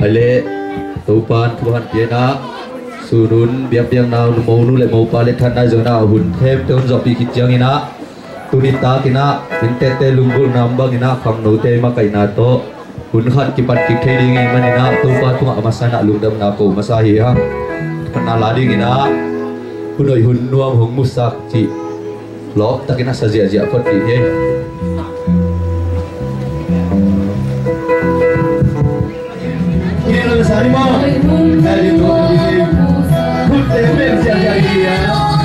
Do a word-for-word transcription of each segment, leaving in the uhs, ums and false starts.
hale topan thuan piana surun biap biang na mau nu le mau pale than na jona hun them ton zopi ki chiang ina tunita kina tinte lunggul nambang ina kham no te ma kai na to hun khat ki pat ki thei ding man ina topa tu amasana lungdam na ko masahi ha kana lading ina hunoi hun nuam hong musak chi lo takina sajia jia phot ti he Quiero salimos, el mundo dice, usted me decía que ya.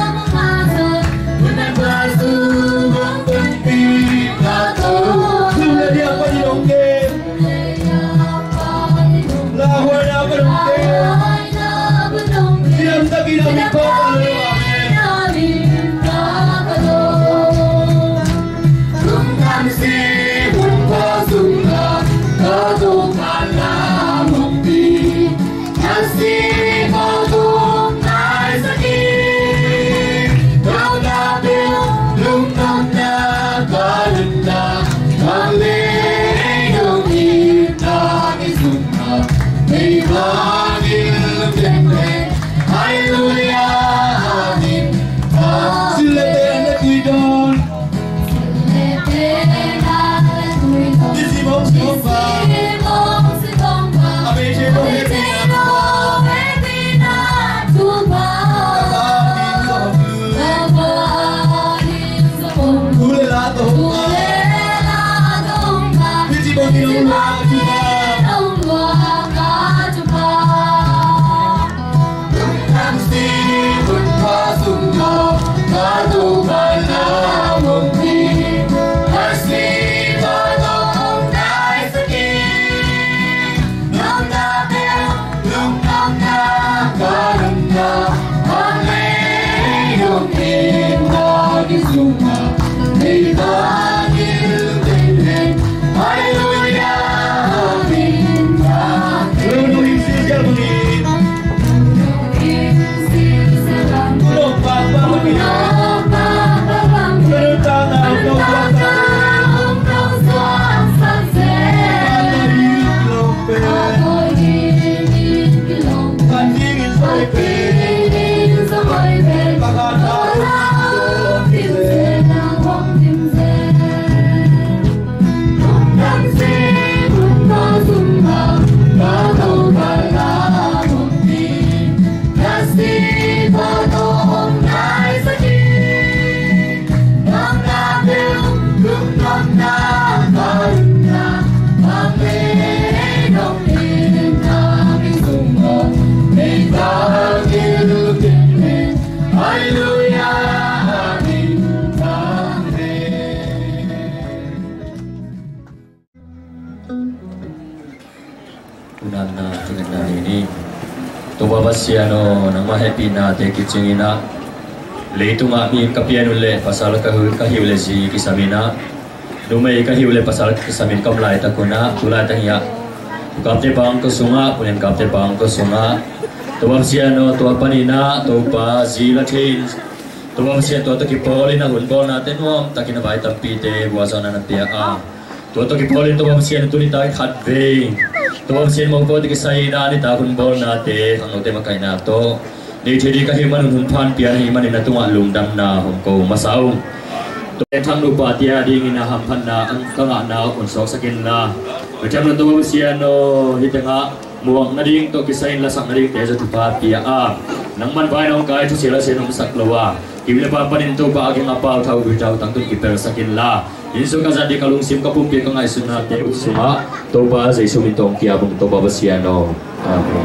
Una plaza, un pintado, una día para yo que, la buena para que, siempre que no me coja. Siano nang mahappy na te kitchingina leitu nga mi kapian ule pasal ka kahiule si kisamina dumay kahiule pasal kisamin kamlai takuna tulai tangya kapte bang ko sunga punen kapte bang ko sunga tuwam siano tuwa panina tuwa zila chain tuwam siya tuwa to kipoli na hunbol natin wam takina bai tampite buwasana ng tiya a tuwa to kipoli tuwam siya tulita khatve tuwam siya mo po di kisay na ni takun bol natin ang note makay nato ni chedi kahiman hunpan pian himan ina tunga lungdam na hongko masaw to thang lupa tia ding ina hampan na ang kanga na unsok sakin na macam na tuwam siya no hitanga muang na ding to kisay lasak na ding teso tupa pia a nang man bai nong kai to sila senong saklawa kibila pa panin to ba aging apaw tau bitaw tangtun kiper sakin la inso ka di kalung sim ka pumpi ka nga isunat te usuma to ba sa isumintong kiabong to ba basiano amen.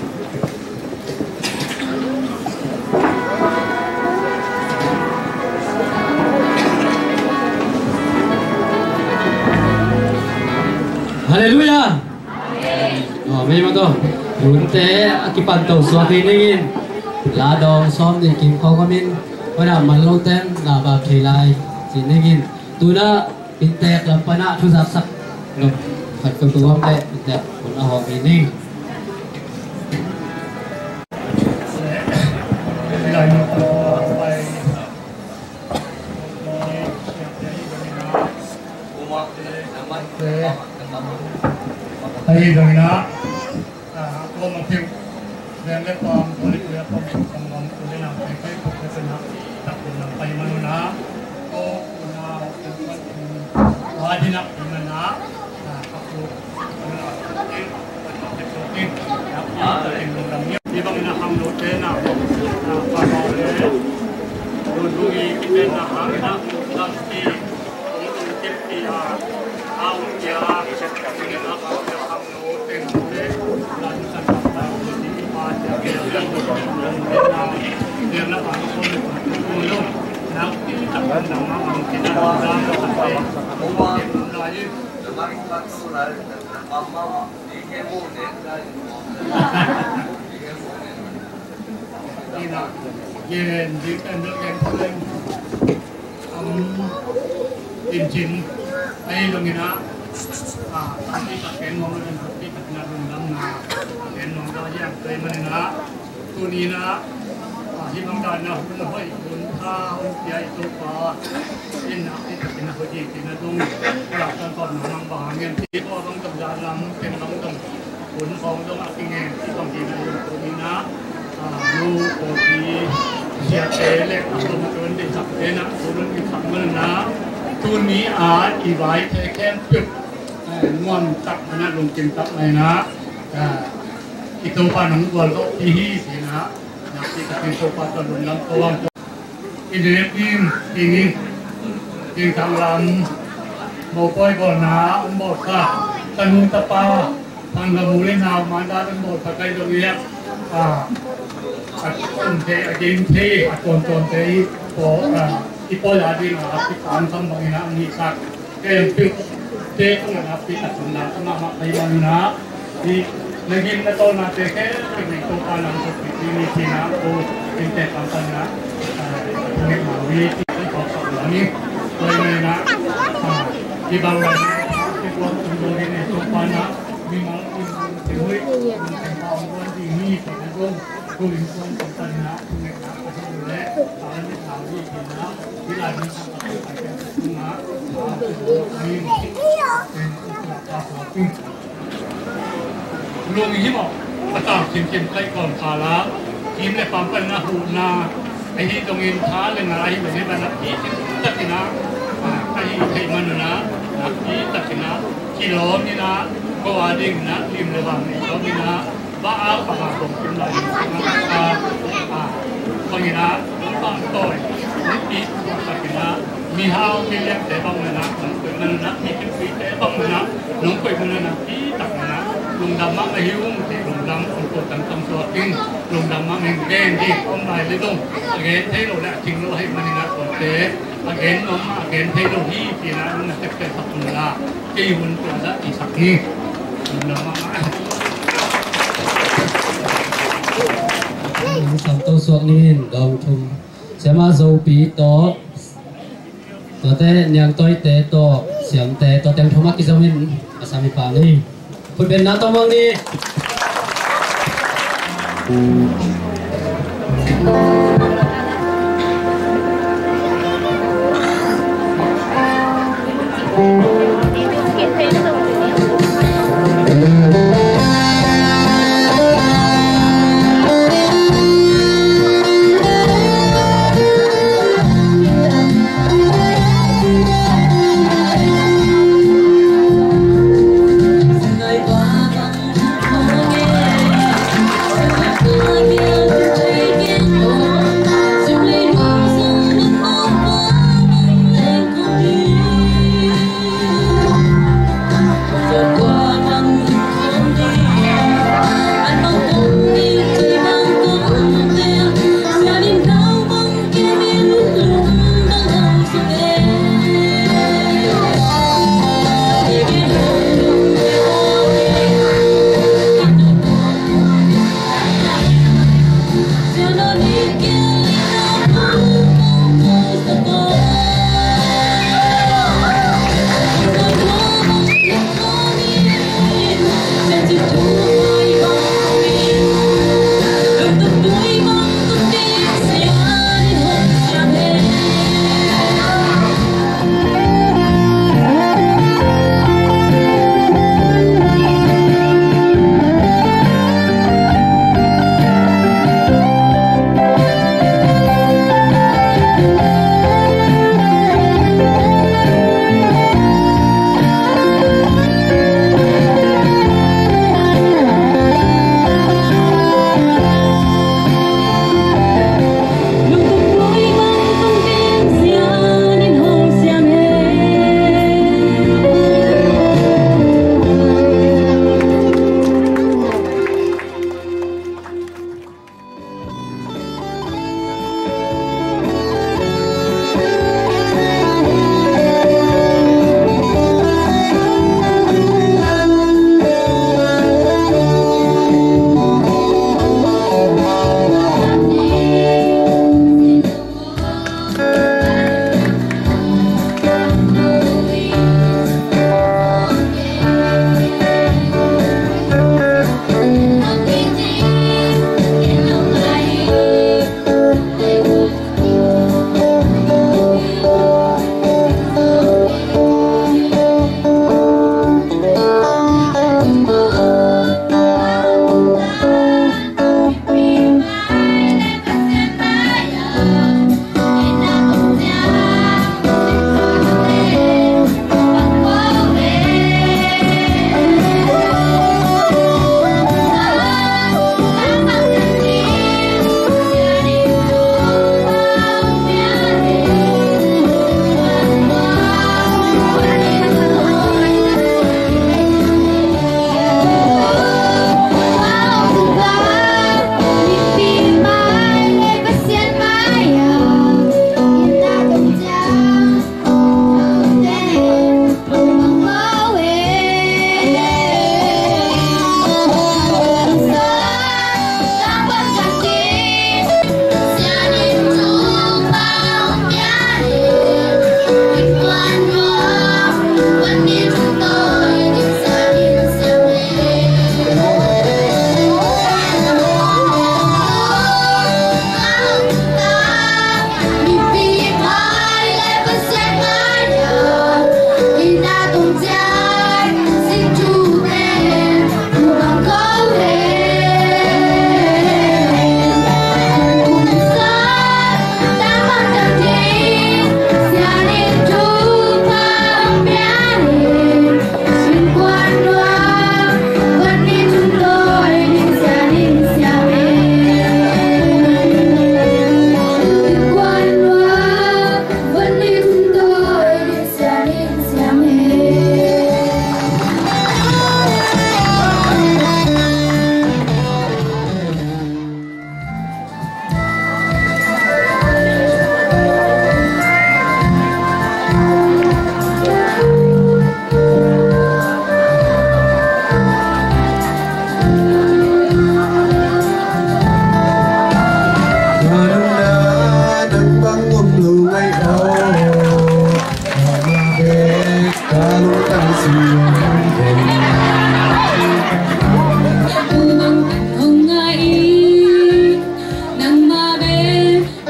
Haleluya. Oh, may mga to. Bunte akipanto so kiningin. Ladong som di kim ko kamin. Wala maloten na ba kilay siningin. Tuna pintek lampana susah sak ngep hat ketuam teh pintek puna ho ini Hai domina และความบริสุทธิ์ความสุขความงามคุณได้นำไปให้ผู้เป็นชนะจับเป็นนำไปมนุษย์นะโอ้คุณนาเป็นคนวาดินักเป็นมนะนะครับลูกเป็นอะไรที่เป็นตัวที่นับที่จะเป็นลำเนียบที่บางนะทำโดดเด่นนะฟาร์มเลยดูดูอีกเป็นนะหางนะลำที่ผมดูเจ็บที่อาเอาเยอะเช็ดกันนี่นะเขาจะทำโน้ตเต็มเลยหลังจากนั้นที่มาจะเกี่ยวกับตัวเรื่องเรื่องราวเรื่องละบางคนดูลูกนักที่จับกันหนังมาบางทีนะร้านเราทำไปผมว่าเก็บรายยืดนี่นะเย็นดีกันเรื่องเย็นเรื่องทำกินชิ้นไอ้ตรงนี้นะอ่าตอนที่ตัดเป็นมองเลยนะที่ตัดนาดุนน้ำนาเป็นมองก็แยกเลยมันนะตัวนี้นะที่บางการนะมันห้อยบนข้าวใหญ่ตัวปลาที่นักที่ตัดเป็นหัวจีที่นั่นตรงหลักการก่อนนำบางเงินที่พ่อต้องกับยาลำเป็นต้องต้องผลของต้องอักเงินที่บางทีนะตัวนี้นะลูกโอทีเสียเตะเล็กตัวมันเป็นเด็กสับเตะนะตัวนั้นมีสับมันนะตัวนี้อาอีไว้แค่แค่จุดง่วงตับนะลงกินตับเลยนะอีตัวปลาหนังวัวก็ที่ฮีสินะนะที่เป็นตัวปลาตัวลำตัวอีเด็กยิ่งยิ่งยิ่งทางลำโมก้อยก่อนนะอันบอกค่ะตะนุตะปาทางกระมูเล่นหาวมาได้อันบอกตะไคร้ตรงนี้อ่าอัดต้นเทอดินเทอัดต้นต้นเทโออ่าที่พ่ออยากดีนะครับที่การทำบางอย่างนี้สักเกมพิกเทก็นะครับที่ตัดสินใจทำมาในวันนี้ที่ในกินในตอนนั้นเทแค่เป็นตัวการนำสุดที่มีที่นะโอ้เป็นแต่การตัดนะในมหาวิทยาลัยที่ขอสอบอย่างนี้เลยนะที่บางวันที่รวมถึงโดยในตัวการนะมีมาอีกถึงวิเป็นความวันที่มีแต่ในร่วมผู้หญิงคนสำคัญนะในการประชุมและตอนนี้ข่าวที่เห็นนะที่หลายมีความตั้งใจเป็นสิ่งนะมีเป็นอุปกรณ์ของปิ้งลุงที่บอกประกาศเขียนเขียนใกล้ก่อนขาละทีมในความเป็นนะหูนาไอ้ที่ตรงอินท้าเลยนะไอ้แบบนี้มันนักที่ตัดสินะไอ้ไอ้มันนะนักที่ตัดสินะที่ล้อมนี่นะก็ว่าดิ่งนะริมระหว่างนี่ล้อมนี่นะบ้าอาปากผมเป็นไรอ่าอ่าตรงนี้นะต้องต่อยนิดนิดตัดสินะมีห้าวมีเล็บแต่บ้างเลยนะหนุ่มเป็นมันนะมีเป็นปีแต่บ้างเลยนะหนุ่มเป็นมันนะที่ตัดนะลุงดำมั่งไอ้หิ้วที่ลุงดำคนโกรธตั้งตั้งตัวจริงลุงดำมั่งเองเด่นที่ต้นไม้เลยต้องเกณฑ์ให้เราแหละทิ้งเราให้มันนะก่อนเตะเกณฑ์น้องมาเกณฑ์ให้เราที่ที่นะมันจะเป็นสักคนละที่หุ่นตัวละอีสักนี้ลุงดำมั่งสามตัวสวกนี้ดองชุมเสียมาโซปีโตตัวเตะยังตัวเตะตัวเสียงเตะตัวเต็มทุกมักกิจมินอาสามิปานี่คุณเป็นนักตัวมังนี่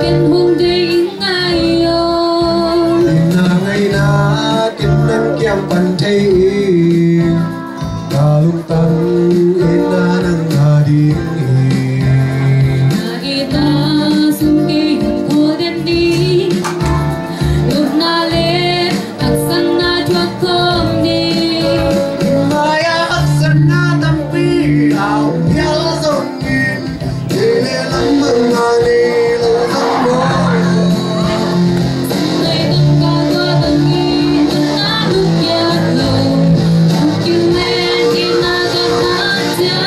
bên hôn đi ngay ơi na ngày na kim nang kiam pan thei ta lung tăng in na nang na đi na kita sum ki ko den đi lúc na le tak san na chuak kom đi maya aksan na tampi ao yal zong in ele lam na ni lo zong bo ngày tâm ca tua tâm nghi na lúc ya lo kim men kim na ga na cha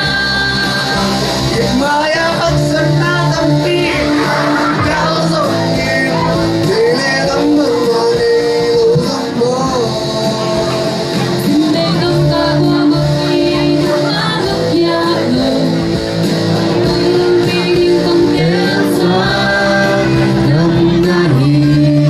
maya aksan na tampi yal zong in ele lam na ni lo zong bo ngày tâm ca tua tâm nghi na lúc ya lo tâm vi tâm đến xa Nam na ni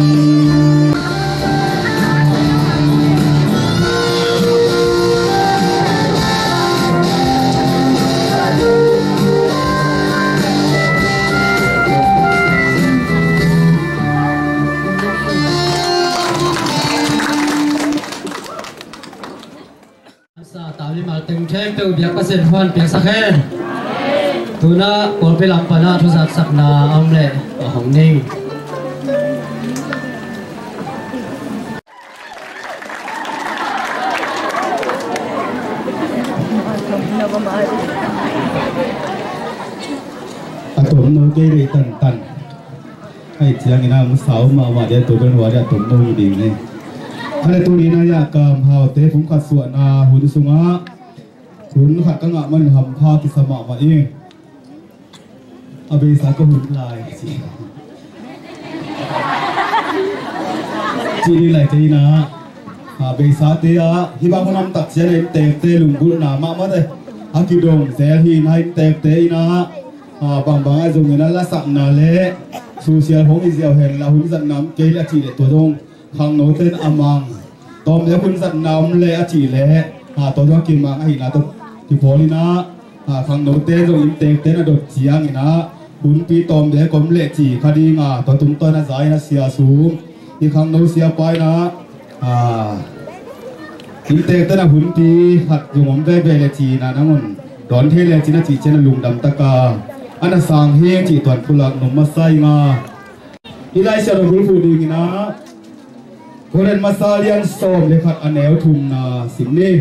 sa tao đi mal từng thêm từ việc các sinh hoàn việc sắc hen tu na còn phải làm pana thu giặt sắc na âm lệ ở Hồng Ninh atom no ke ri tan tan ai chiang ina mu sau ma wa de to ben wa de atom no di ni khale tu ni na ya kam hau te phum khat suwa na hun sunga hun khat ka nga man ham pha ki sama wa ing abe sa ko hun lai chi chi ni lai te na abe sa te a hi ba ko nam tak che le te te lung bu na ma ma de akidong se hi nai te te na à bằng bằng ai dùng người nó là sẵn nà lệ social home is giàu hèn là hướng dẫn nắm cây là chỉ để tuổi đông hàng nấu tên amang tóm lấy hướng dẫn nắm lệ chỉ lệ à tôi cho kim mạng ai là tôi thì phố đi na à hàng nấu tên dùng im tên tên là đột chiang gì na hướng pi tóm lấy có lệ chỉ khai đi ngà tôi chúng tôi là giải là xìa xuống thì hàng nấu xìa quay na à im tên tên là hướng pi hạt dùng ống về về lệ chỉ là nó muốn đón thế lệ chỉ là chỉ trên là lùng đầm ta cả anh là sang hiên chỉ toàn phụ lạc nông masai nga, ilai sẽ được phụ đi na, Korean masalian som lekat anel thùng na simni,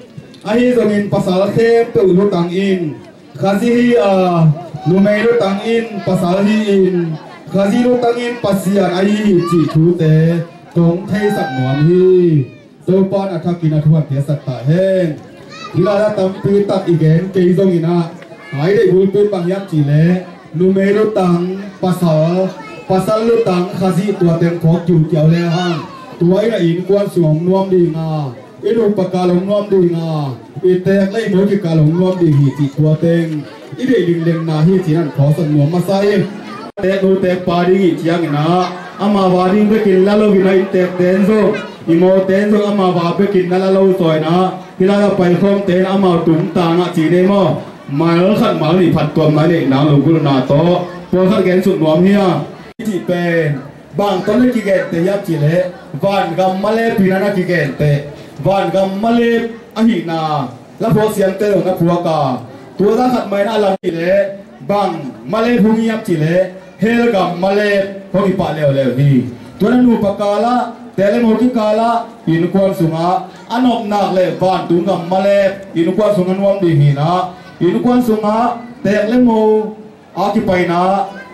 ahi dongin pasal thêm tu lu tang in, khazi hi a lumei lu tang in pasal hi in, khazi lu tang in pasian ahi chỉ thu te, tong thay sat nuam hi, tu pon athakin athuan te sat ta hen, ilai tam pi tak igen kei dongin na. Hãy để vui bên bằng yam chỉ lệ, lu mê lu tăng, pasal, pasal lu tăng, khazi tua tem phok chu kiao le hang, tua ấy là in quan suom nuam đi nga, inu pakalong nuam đi nga, itek lấy mỗi cái kalong nuam đi hi chỉ tua tem, ít để linh linh na hi chỉ năn khó sân nuam masai, tek nu tek pa đi hi chiang na, ama va đi be kin la lo vi na tek ten zo, imo ten zo ama va be kin la lo soi na, kila pai khom ten ama tum ta nga chỉ de mo. Mà nó khăn máu thì phạt tuần máy để nào lùng cũng là to, tôi khăn ghen sụt nuông hia, chỉ về bằng tôi lấy cái ghen để yếm chỉ lệ, van gam male pina na cái ghen để, van gam male ahi na, lá phố xiên tê rồi na phua cả, tôi ra khăn máy na làm chỉ lệ, bằng male phung yếm chỉ lệ, hel gam male không bị phạt lèo lèo đi, tôi đang nuôi pakala, tele một cái kala, in quan sunga, anh ông nạc lệ van tung gam male, in quan sunga nuông đi hi na. Inu quan sunga tek lemo occupy na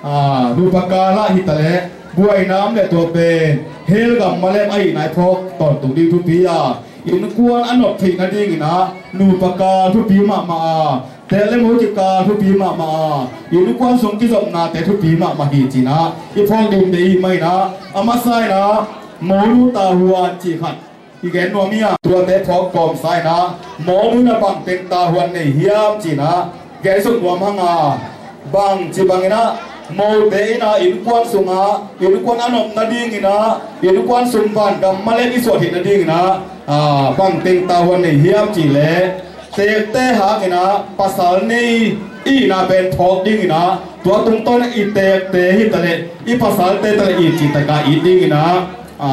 à nupakala hitale buai nam le to pe hel gam malem ai nai phok ton tu ding thu pi a inu quan anop thi na ding na nupaka thu pi ma ma tek lemo ki ka thu pi ma ma inu quan sung ki zop na te thu pi ma ma hi chi na i phong ding dei mai na amasai na molu ta huan chi khat igen no mia tua te phok kom sai na mo mu na bang teng ta huan nei hiam chi na ge suk nuam hanga bang chi bang ina mo te ina in kwan sunga in kwan anop na ding ina in kwan sum ban gam male ki so thi na ding ina a bang teng ta huan nei hiam chi le te te ha ina pasal nei i na ben thok ding ina tua tung ton i te te hi tale i pasal te tale i chi ta ka i ding ina a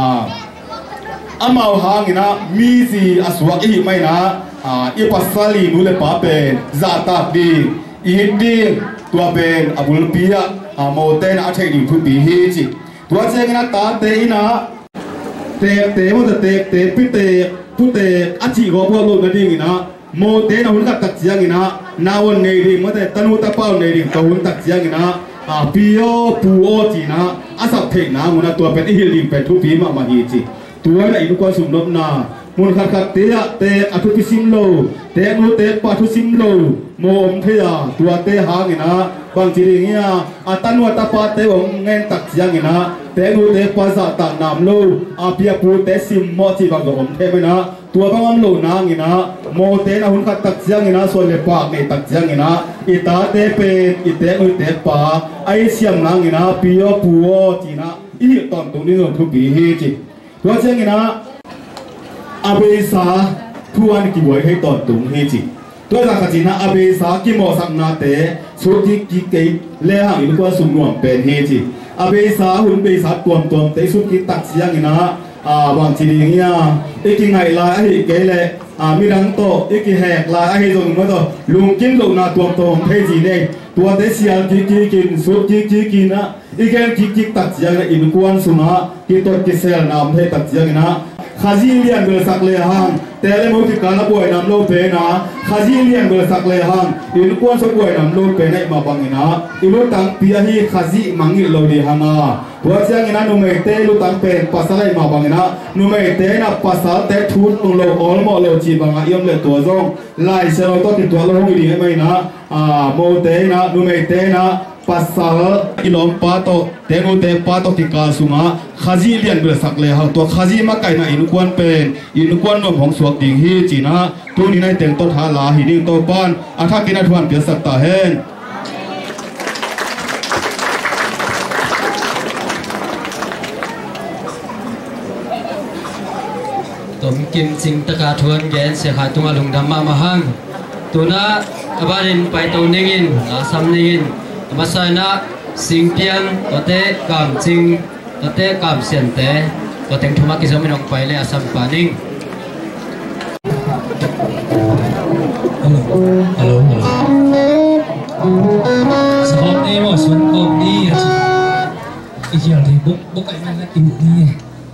amau hang ina mi si aswa i mai na a i pasali nu le pa pen za ta di i ding tua ben abul pia a mo ten a thei ding thu bi hi chi tua cheng ina ta te ina te te mo te te pi te pu te a chi go bo lo na ding ina mo te na hun ka tak chiang ina na won nei ding mo te tanu ta pau nei ding ka hun tak chiang ina a pio pu o chi na a sap the na mo na tua pen i hil ding pen thu pi ma ma hi chi tua na i ko sum nop na mun khat khat te a te a thu pi sim lo te nu te pa thu sim lo mo om the ya tua te hang ina bang chi ding ya a tanu ta pa te om ngen tak chiang ina te nu te pa za ta nam lo a pia pu te sim mo chi bang om the me na tua bang am lo na ngina mo te na hun khat tak chiang ina so le pa ne tak chiang ina i ta te pe i te nu te pa ai siam na ngina pio pu o chi na i ton tu ni no thu bi hi chi tua chiang ina abe sa thuan ki boy hai ton tung hi chi tua za ka chi na abe sa ki mo sak na te so ki ki ke le hang i ko sum nuam pen hi chi abe sa hun be sa tuam tuam te su ki tak chiang ina à bằng chỉ định nha, ít cái ngày là ấy cái lệ à mi đăng to ít cái hẹn là ấy dùng mới thôi, lùng kim lùng là tuồng tuồng thế gì đây, tuồng thế xiang kí kí kín suốt kí kí kín á, ít cái kí kí tắc giang là in quan sung á, kí tốt kí sel nam thế tắc giang na, khazi lian bel sak le hang, tele mo kí kana boy nam lo pe na, khazi lian bel sak le hang, in quan so boy nam lo pe này mà bằng na, in lo tang pia hi khazi mangi lo di hang à. Tua chiang ina nu mei te lu tang pen pasal ma bang ina nu mei te na pasal te thun nu lo ol mo lo chi bang a yom le tua zong lai se lo to ti tua lo ngi di mai na a mo te na nu mei te na pasal ilom pa to te nu te pa to ti ka sunga khazi lian bel sak le ha to khazi ma kai na in kwan pen in kwan no hong suak ding hi chi na tu ni nai teng to tha la hi ding to pan a tha kina thuan pia sak ta hen tôm kim sinh tất cả thuần gen sẽ khai tung alung đam ma mahang tuna abarin pai tàu nengin la sam nengin masai na sinh pian tote kam ching tote kam sian te tote thuma ki zomin ong pai le asam paning hello hello hello sabab ni mo sun kom ni iki al di buk buk ai na tin ni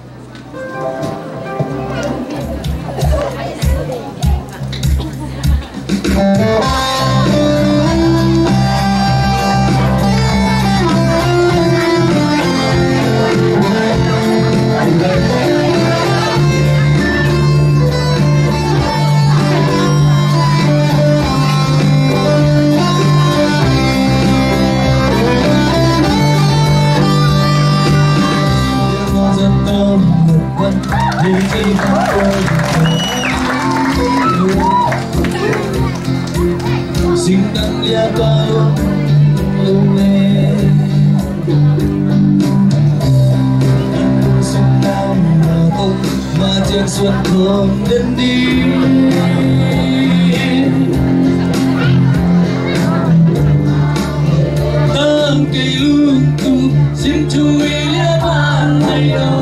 Xin tặng lia bao lâu lệ Xin nào mà không mà trên xuân không đến đi Tạm cây lương tu xin chú ý lia bàn này đâu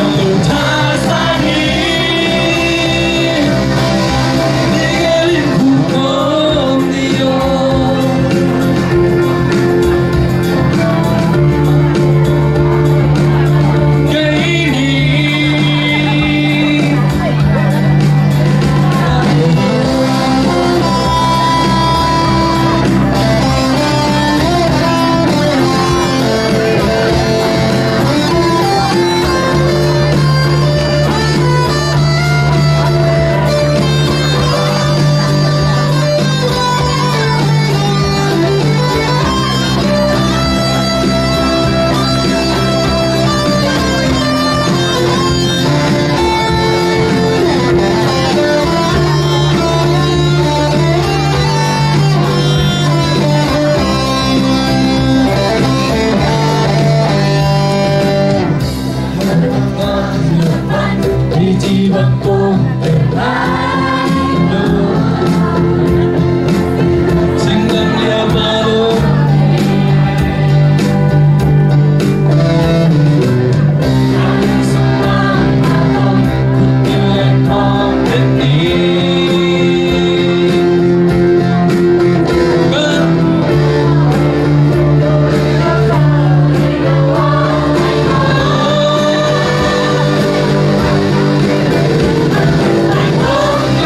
Hãy subscribe Hãy subscribe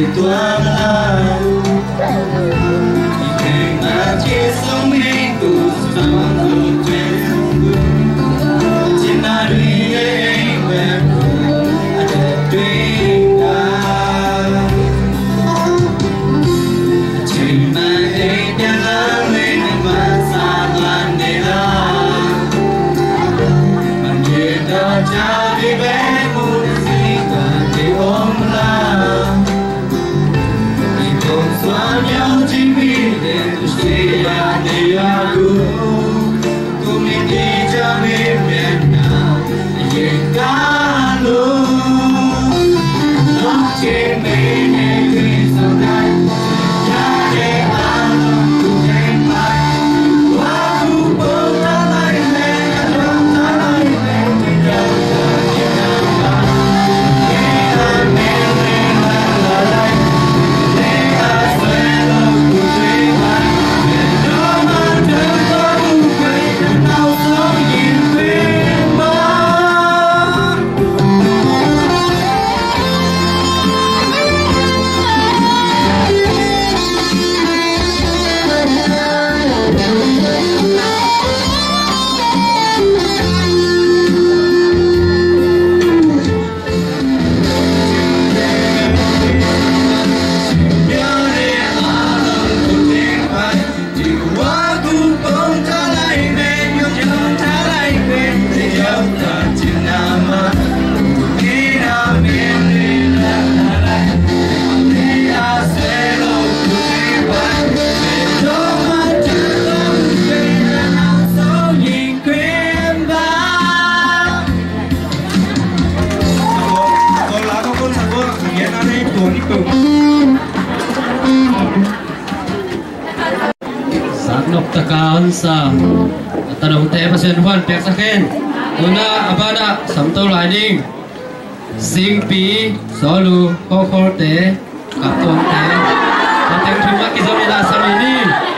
tua là thì mà chia sống hết tu sống tu trên trên na đi em về tuyên ta chỉ mà để nhà lớn lên mà xa toàn để lo mà như ta cha đi bé muốn gì cả thì ôm la thì cùng xóa nhau chính vì để tu sĩ là để aku cùng đi đi cho biết biết nào những cá luôn nó trên bên em khi sau đây cha để anh cùng em mãi qua khu bông ta lại lên trong ta lại lên thì đâu giờ chỉ nào mà để anh em lên là đây để anh sẽ lâu cùng với anh để đó mà chờ có cùng cây đến nào sống nhìn bên ba. Saat nok takaan sa tanong te pasen huan pek saken tuna abada samto lining sing pi solu kokor te kapton te kateng thuma ki zami la samini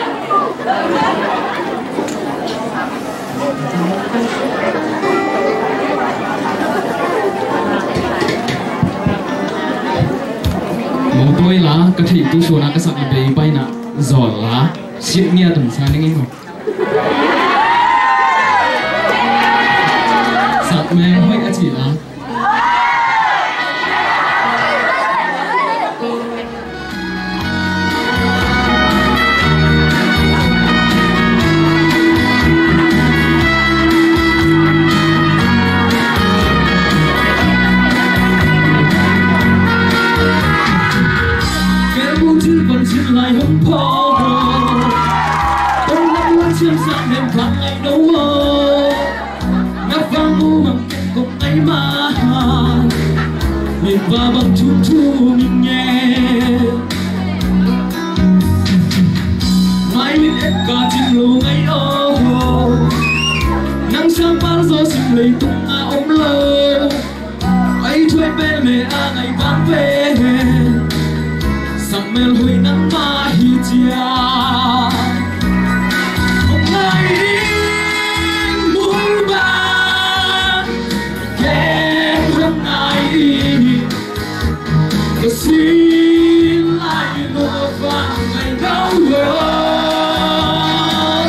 một đôi lá có thể tu số na cái sạc bị bay na giỏi lá xịn nghe tầm xa nên nghe không sạc mẹ hơi cái chỉ lá lại không khó tôi lắm lắm chiêm sáng đêm vàng ngày đâu ngắp vang u bằng cùng ấy mà nhìn và bằng chút thu mình nghe mãi biết em cả chim lù ngày đó nắng sáng bao gió xinh lấy tung à ôm lơ ấy thuê bên mẹ à ngày vang về sang mel hui nắng ma hi chia một ngày đi muốn bàn kém hôm nay tôi xin lại một vàng ngày đau buồn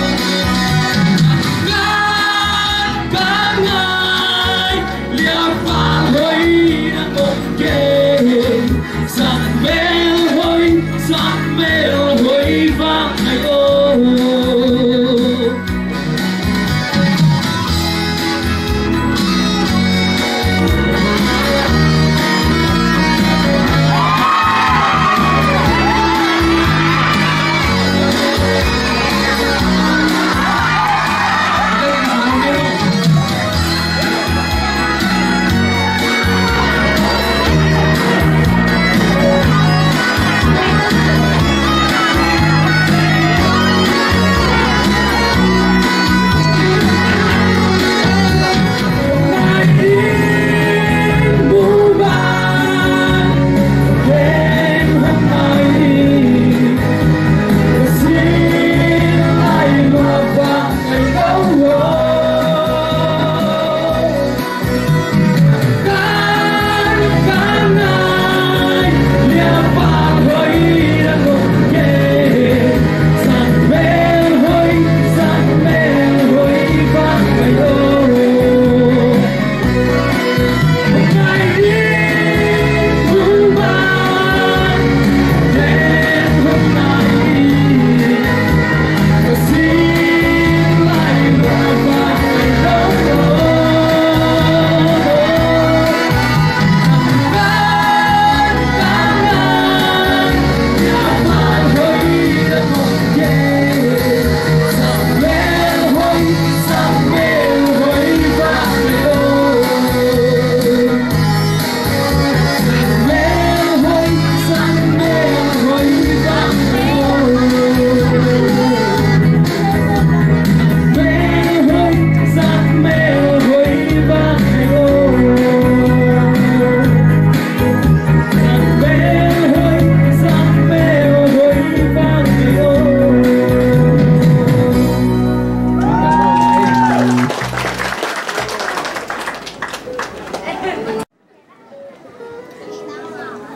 ngàn cả ngày liệp phá hơi đang ôm kề sang bên sáng mê hối vang ngày ô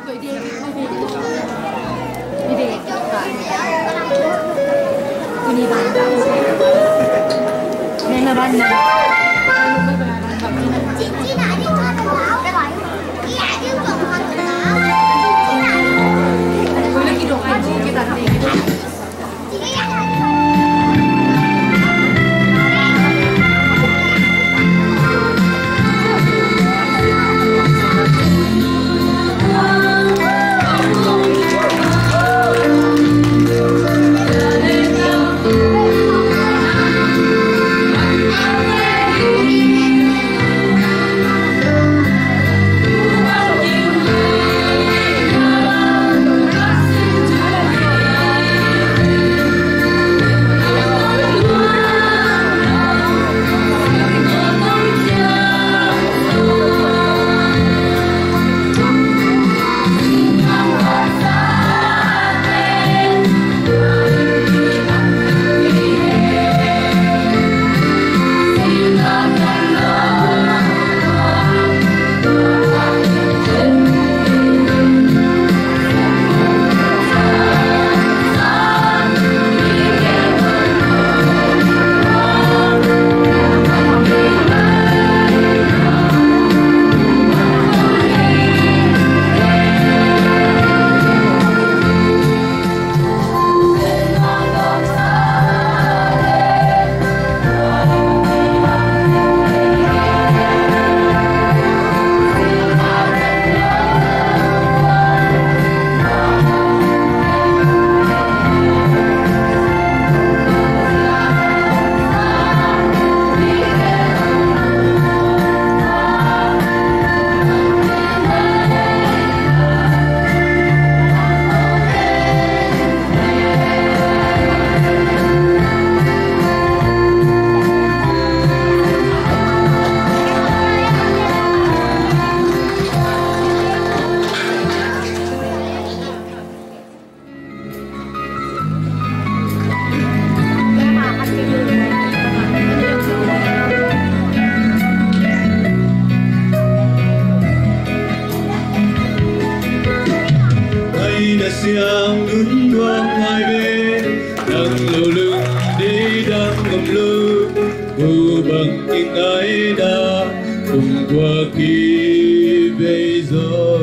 xiang đứng đoan hai bên đang lầu lưng đi đang ngầm lư vừa bằng những ai đã cùng qua kỳ bây giờ.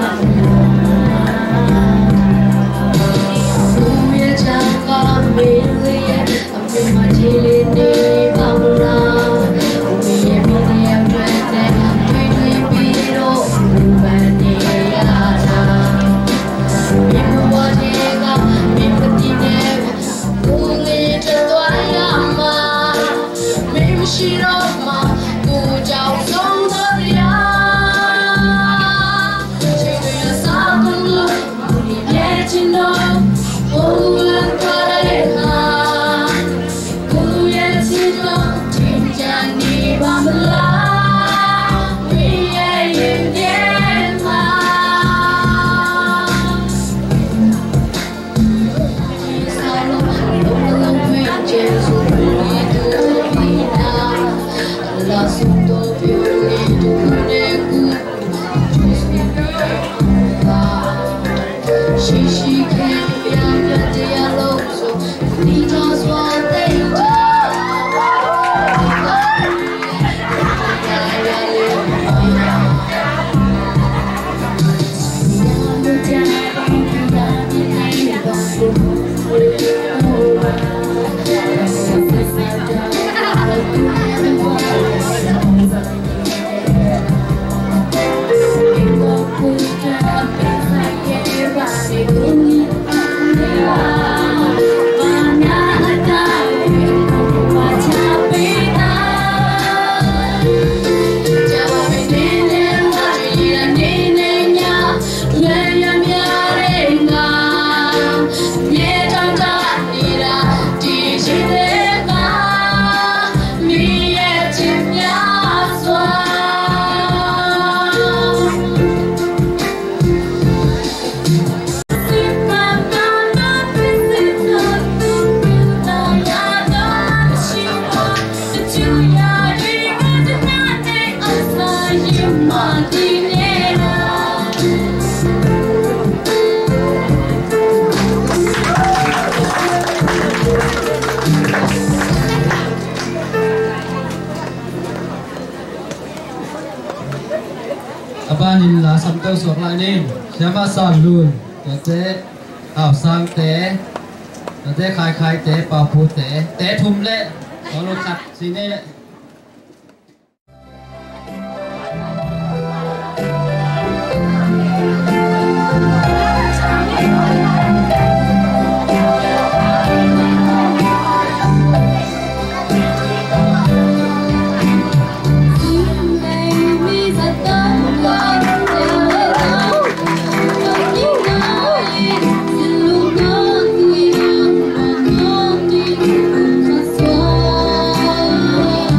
Hãy subscribe Abanin là sắm tơ xuống lại nên sẽ mà sàn luôn để thế ảo sang thế để thế khai khai thế bảo phụ thế thế thum lệ có lô chặt gì đây lệ Oh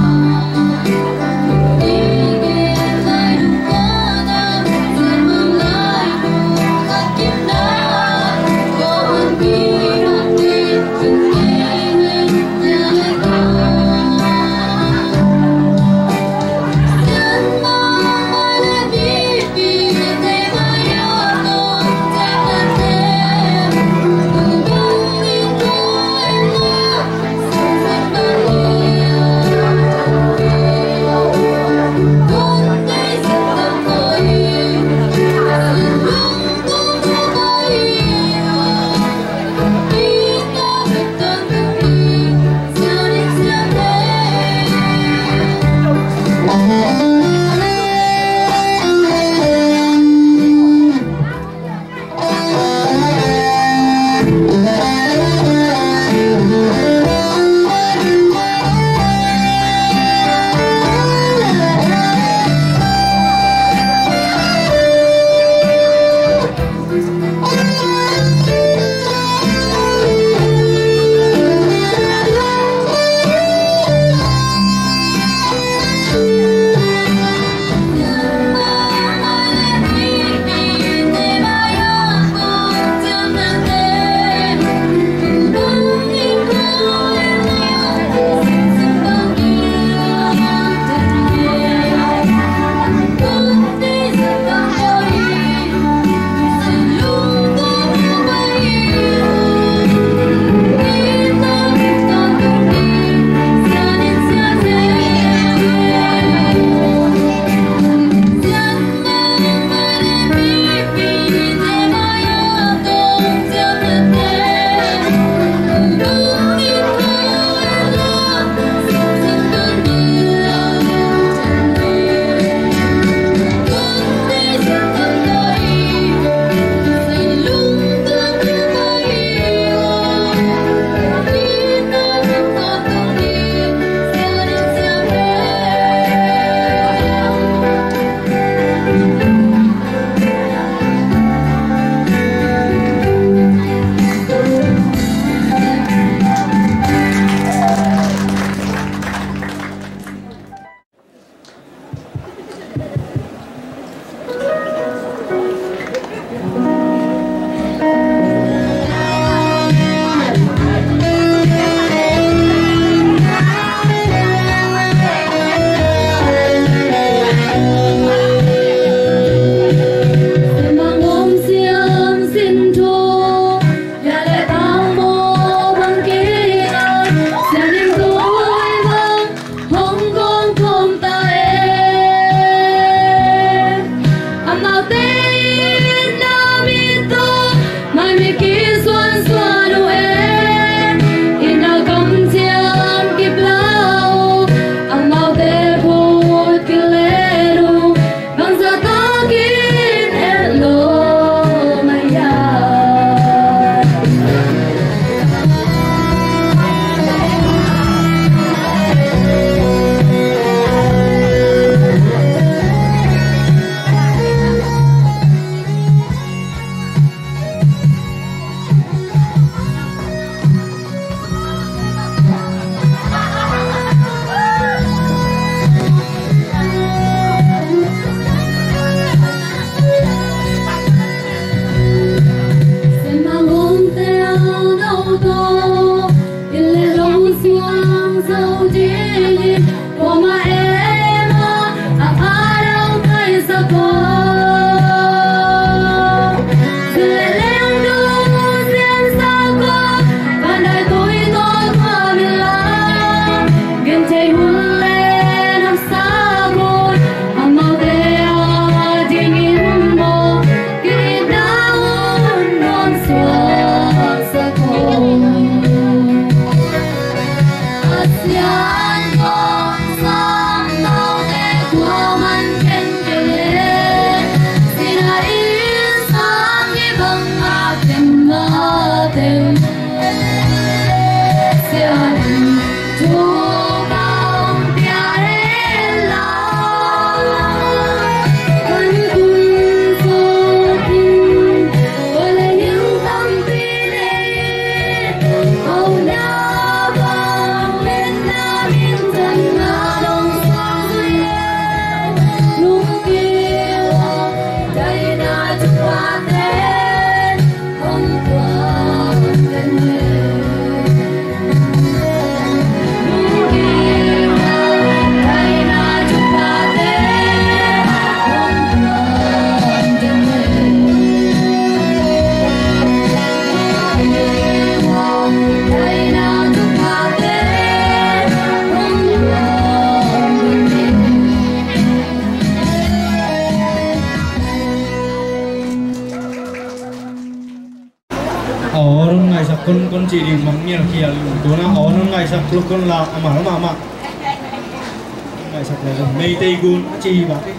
con chỉ đi mong nhiều kia tụi nó ó nó ngày sắp lúc con là mà nó mà mà ngày sắp này là mây tây gun chi bảo cái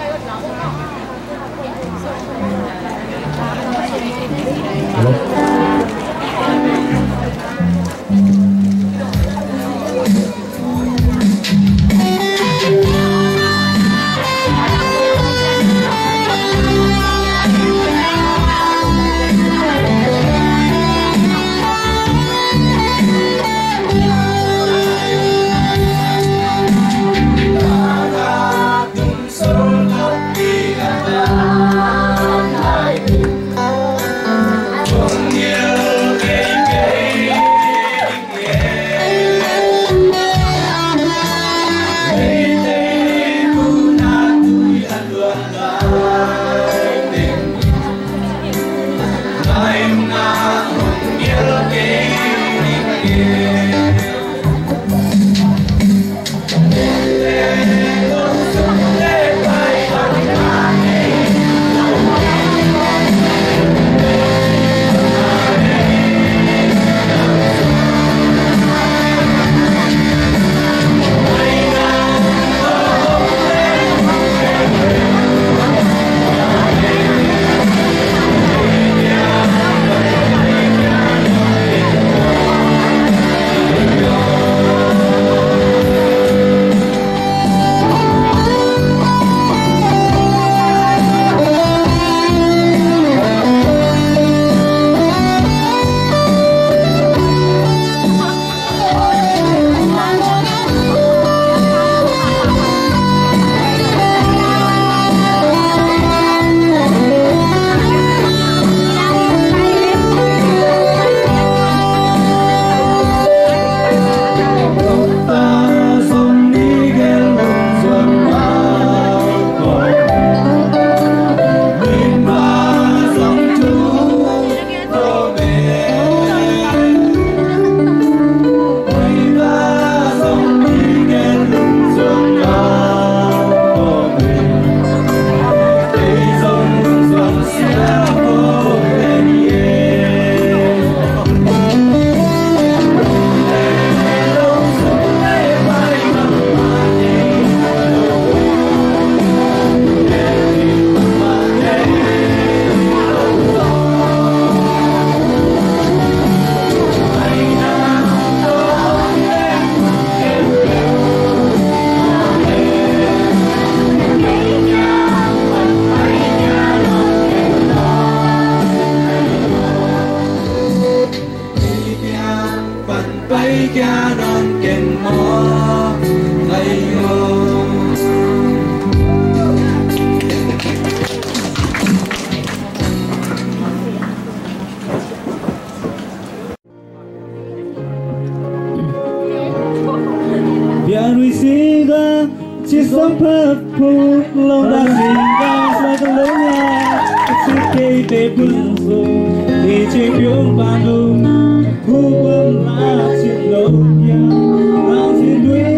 chỉ sống phép phút lâu đã dình ra xa con lối nhà chiếc cây tê bưng rồi thì chỉ phiếu bàn đông khu bơm lá trên lối nhà bao trên đuôi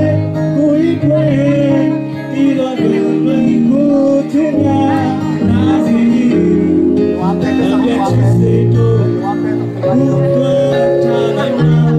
cuối quê đi đón đường mình khu thiên nhà đã gì đã biết chỉ sẽ tôi khu quê cha lại nào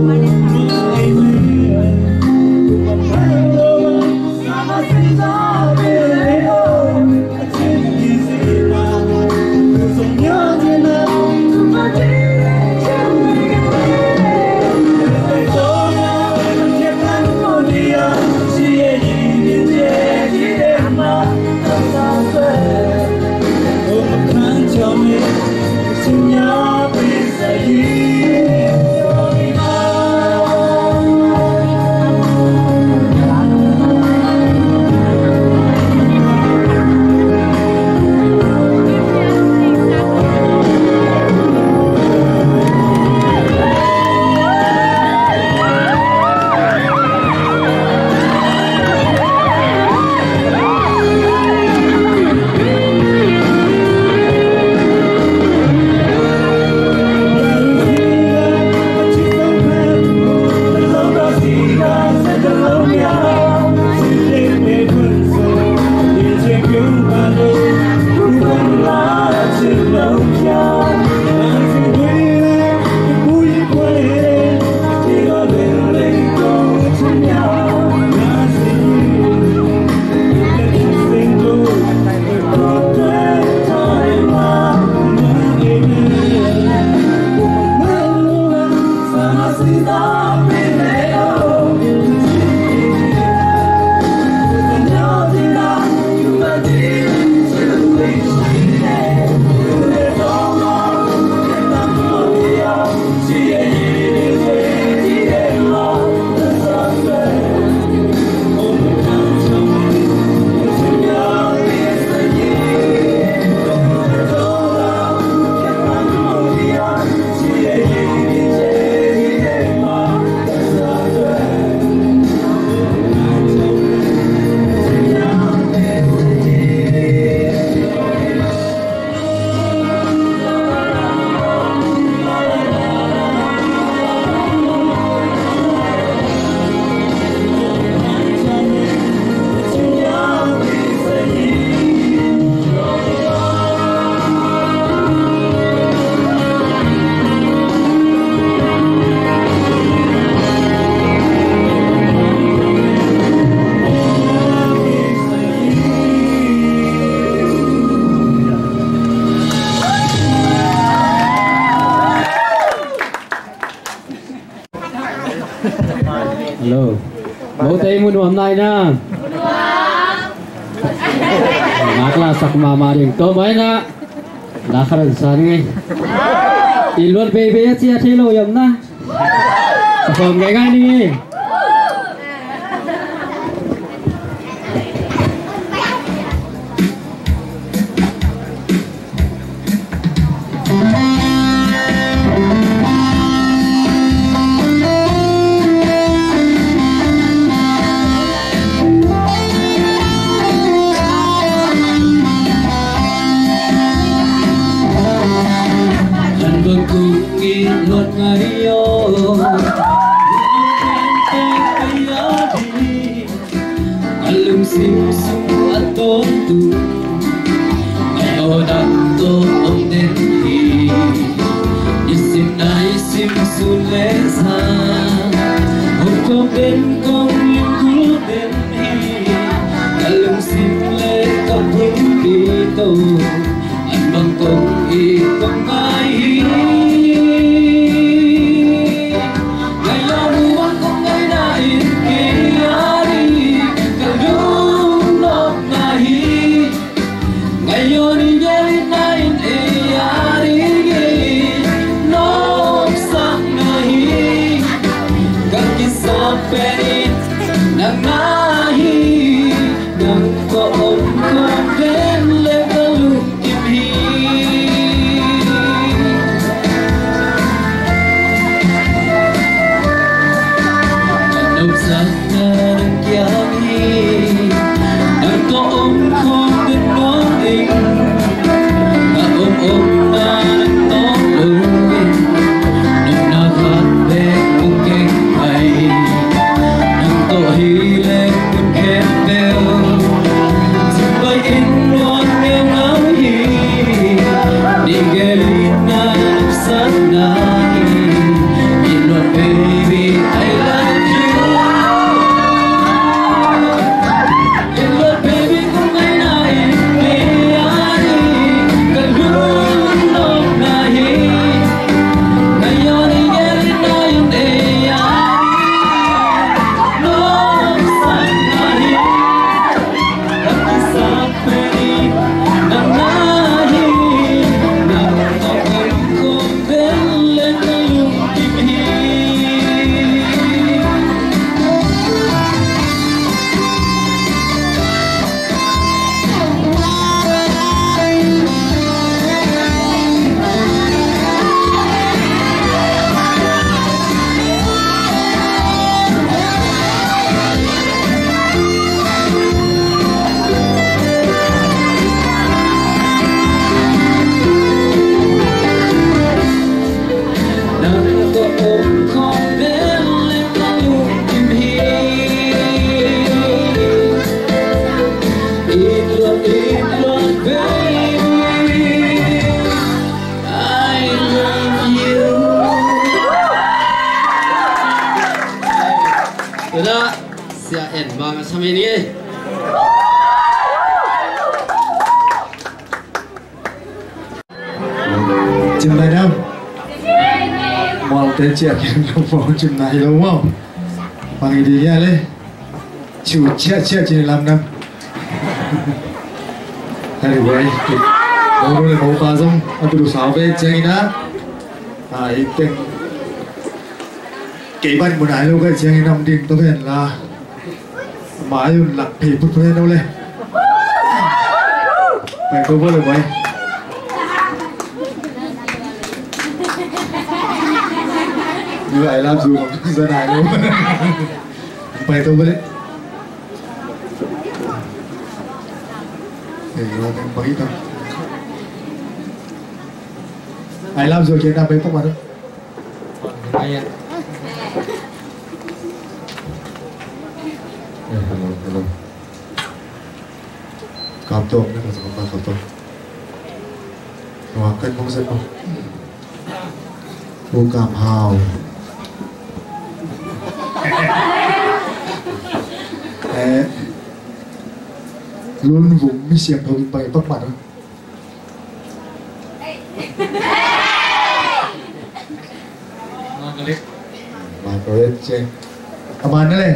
Hello. Mau tay mo hôm nay na. Nakla sak mama ring to mai na. Nakharan san ngai. Ilon baby chia thilo yam na. Sakom ngai ngai ni. Chừng này đâu mong tới chuyện đồng phố chừng này đúng không bằng gì nghe lên chủ chết chết chỉ làm năm hay là vậy đâu có một pha giống anh tụi sáu về chơi đó à ít tiền kỹ văn một đại luôn cái chơi năm tiền tôi hiện là mãi lạc phì phút phút đâu lên mày tôi vô được vậy như vậy làm dù không giờ này luôn mày tôi vô đấy để rồi em có ít không ai làm rồi kia làm mấy phong mặt đâu ai ạ hello hello cảm ơn rất là cảm ơn cảm ơn và cách mong rất mong vô cảm hào Ê, luôn vùng mi xiềng thôi bày bắt mặt không mà có lên trên à mà nữa này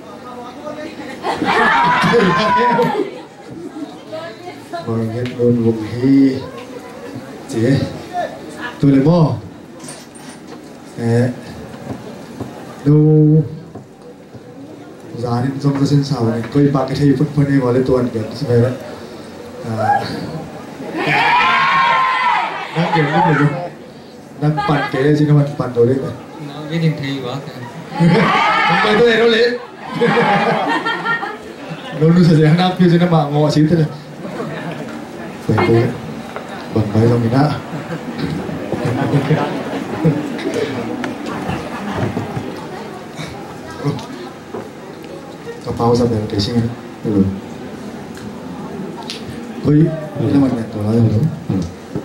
mọi người luôn vùng hi chị tôi lấy mò đâu giá nên trong cái sinh sản này coi ba cái thầy phân phân này gọi là tuần kiểu như vậy đấy đang kiểu như vậy luôn đangปั่นcái này chứ nóปั่นrồi đấy nó biết nhìn thấy quá không phải tôi này nó lấy nó nó sẽ đang phía trên nó mà ngọ chín thế này vậy tôi bằng máy trong mình đã cái bao giờ để xin ừ với cái mặt này tôi nói rồi đúng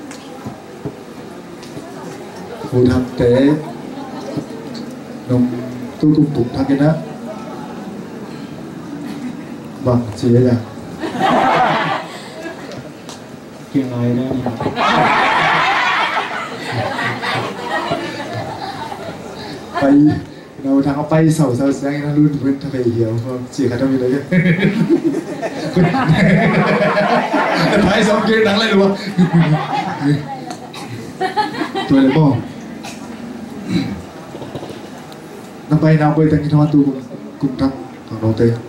phụ thằng cái nông tôi cũng tụng thằng cái đó vâng chị ấy là chuyện này đây bay đầu thằng nó bay sầu sầu sang nó luôn quên phải hiểu không chỉ cả trong việc đấy thấy xong kia đắng lên luôn tôi lấy bò nó bay nào quay thành hoa tu cùng cùng thằng thằng đầu tiên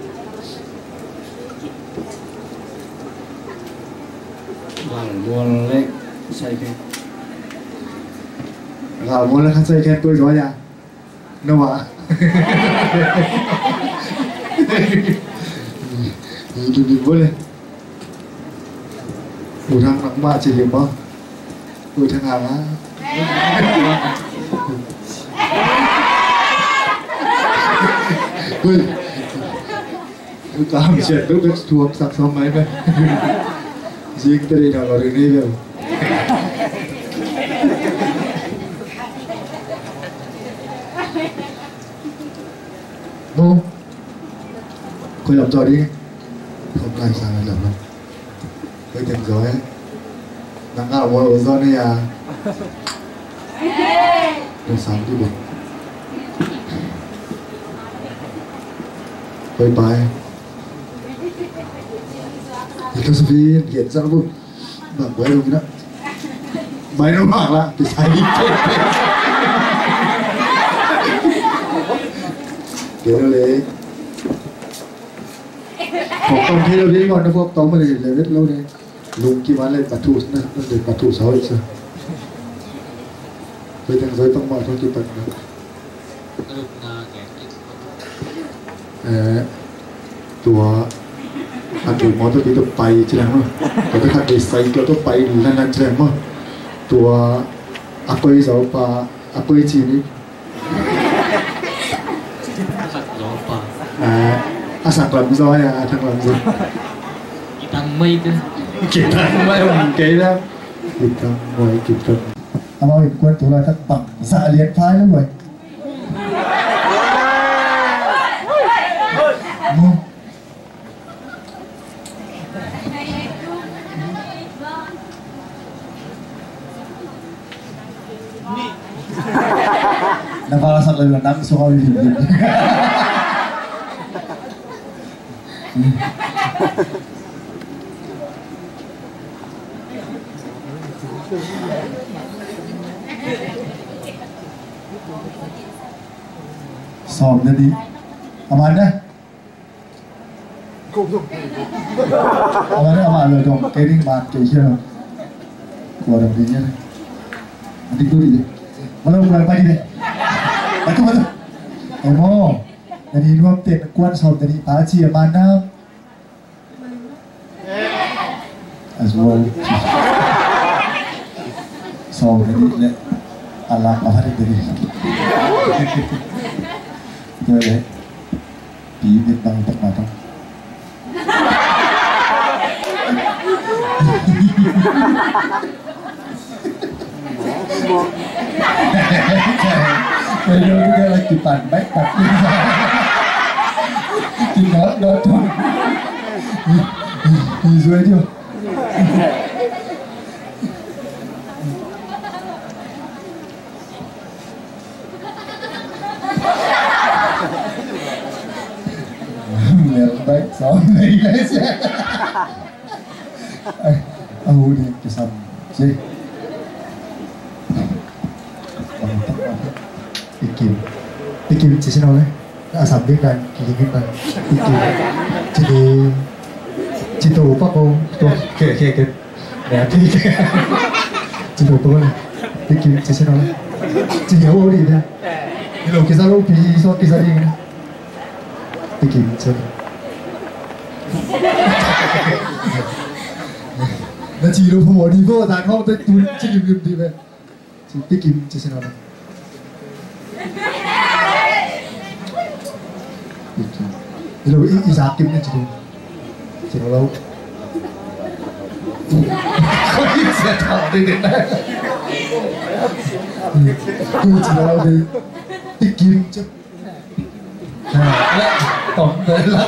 vàng buồn lên say cái gạo muốn là khăn say khen tôi gió nhà đâu ạ đừng đừng vớt lên một thằng nặng ba chỉ điểm bao tôi thằng hàng á ui tôi cảm chuyện lúc cái chuột sạc xong máy vậy riêng tới đây nào là được đi rồi Mô Cô làm giỏi đi không lại sang lại làm đâu với thành giỏi ấy nắng ngào mùa ở gió này à buổi sáng đi buồn bye bye thì tôi sẽ đi hiện ra luôn bằng quay đâu đó máy nó mặc là thì sai đi kiểu nó lấy họ không thấy đâu đấy còn nó phô tóm mà để lấy rất lâu đấy lùng kia bán lên bạt thủ nó để bạt thủ sáu ấy chưa với thằng giới tông mọi thôi kịp bật được tua ăn đủ món tôi tập bay chứ lắm rồi tôi thấy để say kiểu tôi bay đủ lần lần chứ lắm rồi tua apa ấy giàu pa apa ấy chi đi à asak làm gió à thằng làm gì tăng mây cơ kịp thằng mấy ông kế đó kịp thằng ngoài kịp thằng anh ơi quên tôi là thằng bằng dạ liền phái lắm rồi Nabalasan lang lang namin sa kawin hindi. Sòm ra đi. Amanda. Amanda Amanda rồi đồng cái đinh bạc cái kia rồi. Của đồng đi nhá. Đi tôi đi. Mà đâu lại bay đi đây. Betul betul. Emo, jadi luar ten kuat sau dari Paci mana? As well. Sau dari le Allah apa dari. Itu le. Pi bintang tak matang. Bây giờ tôi là chụp ảnh bách bạch đi ra thì nó đó thôi nhìn dưới chưa đấy sáu này đấy sẽ âu đi cái sầm gì đi kiếm đi kiếm chỉ xin nói đấy à sầm biết đây chỉ biết đây đi kiếm chỉ đi chỉ tụ bác cô tôi kể kể kể để thì chỉ tụ tôi đi kiếm chỉ xin nói chỉ hiểu âu đi đây đi lâu cái sao lâu thì sao cái sao đi đi kiếm chơi nó chỉ đâu không đi vô là không tới tôi chỉ kiếm kiếm đi về chỉ đi kiếm chỉ xin nói đi lâu ít ít giá kiếm nên chỉ đâu chỉ đâu lâu không ít sẽ thảo đi đến đây tôi chỉ đâu đi đi kiếm chứ à tổng đấy là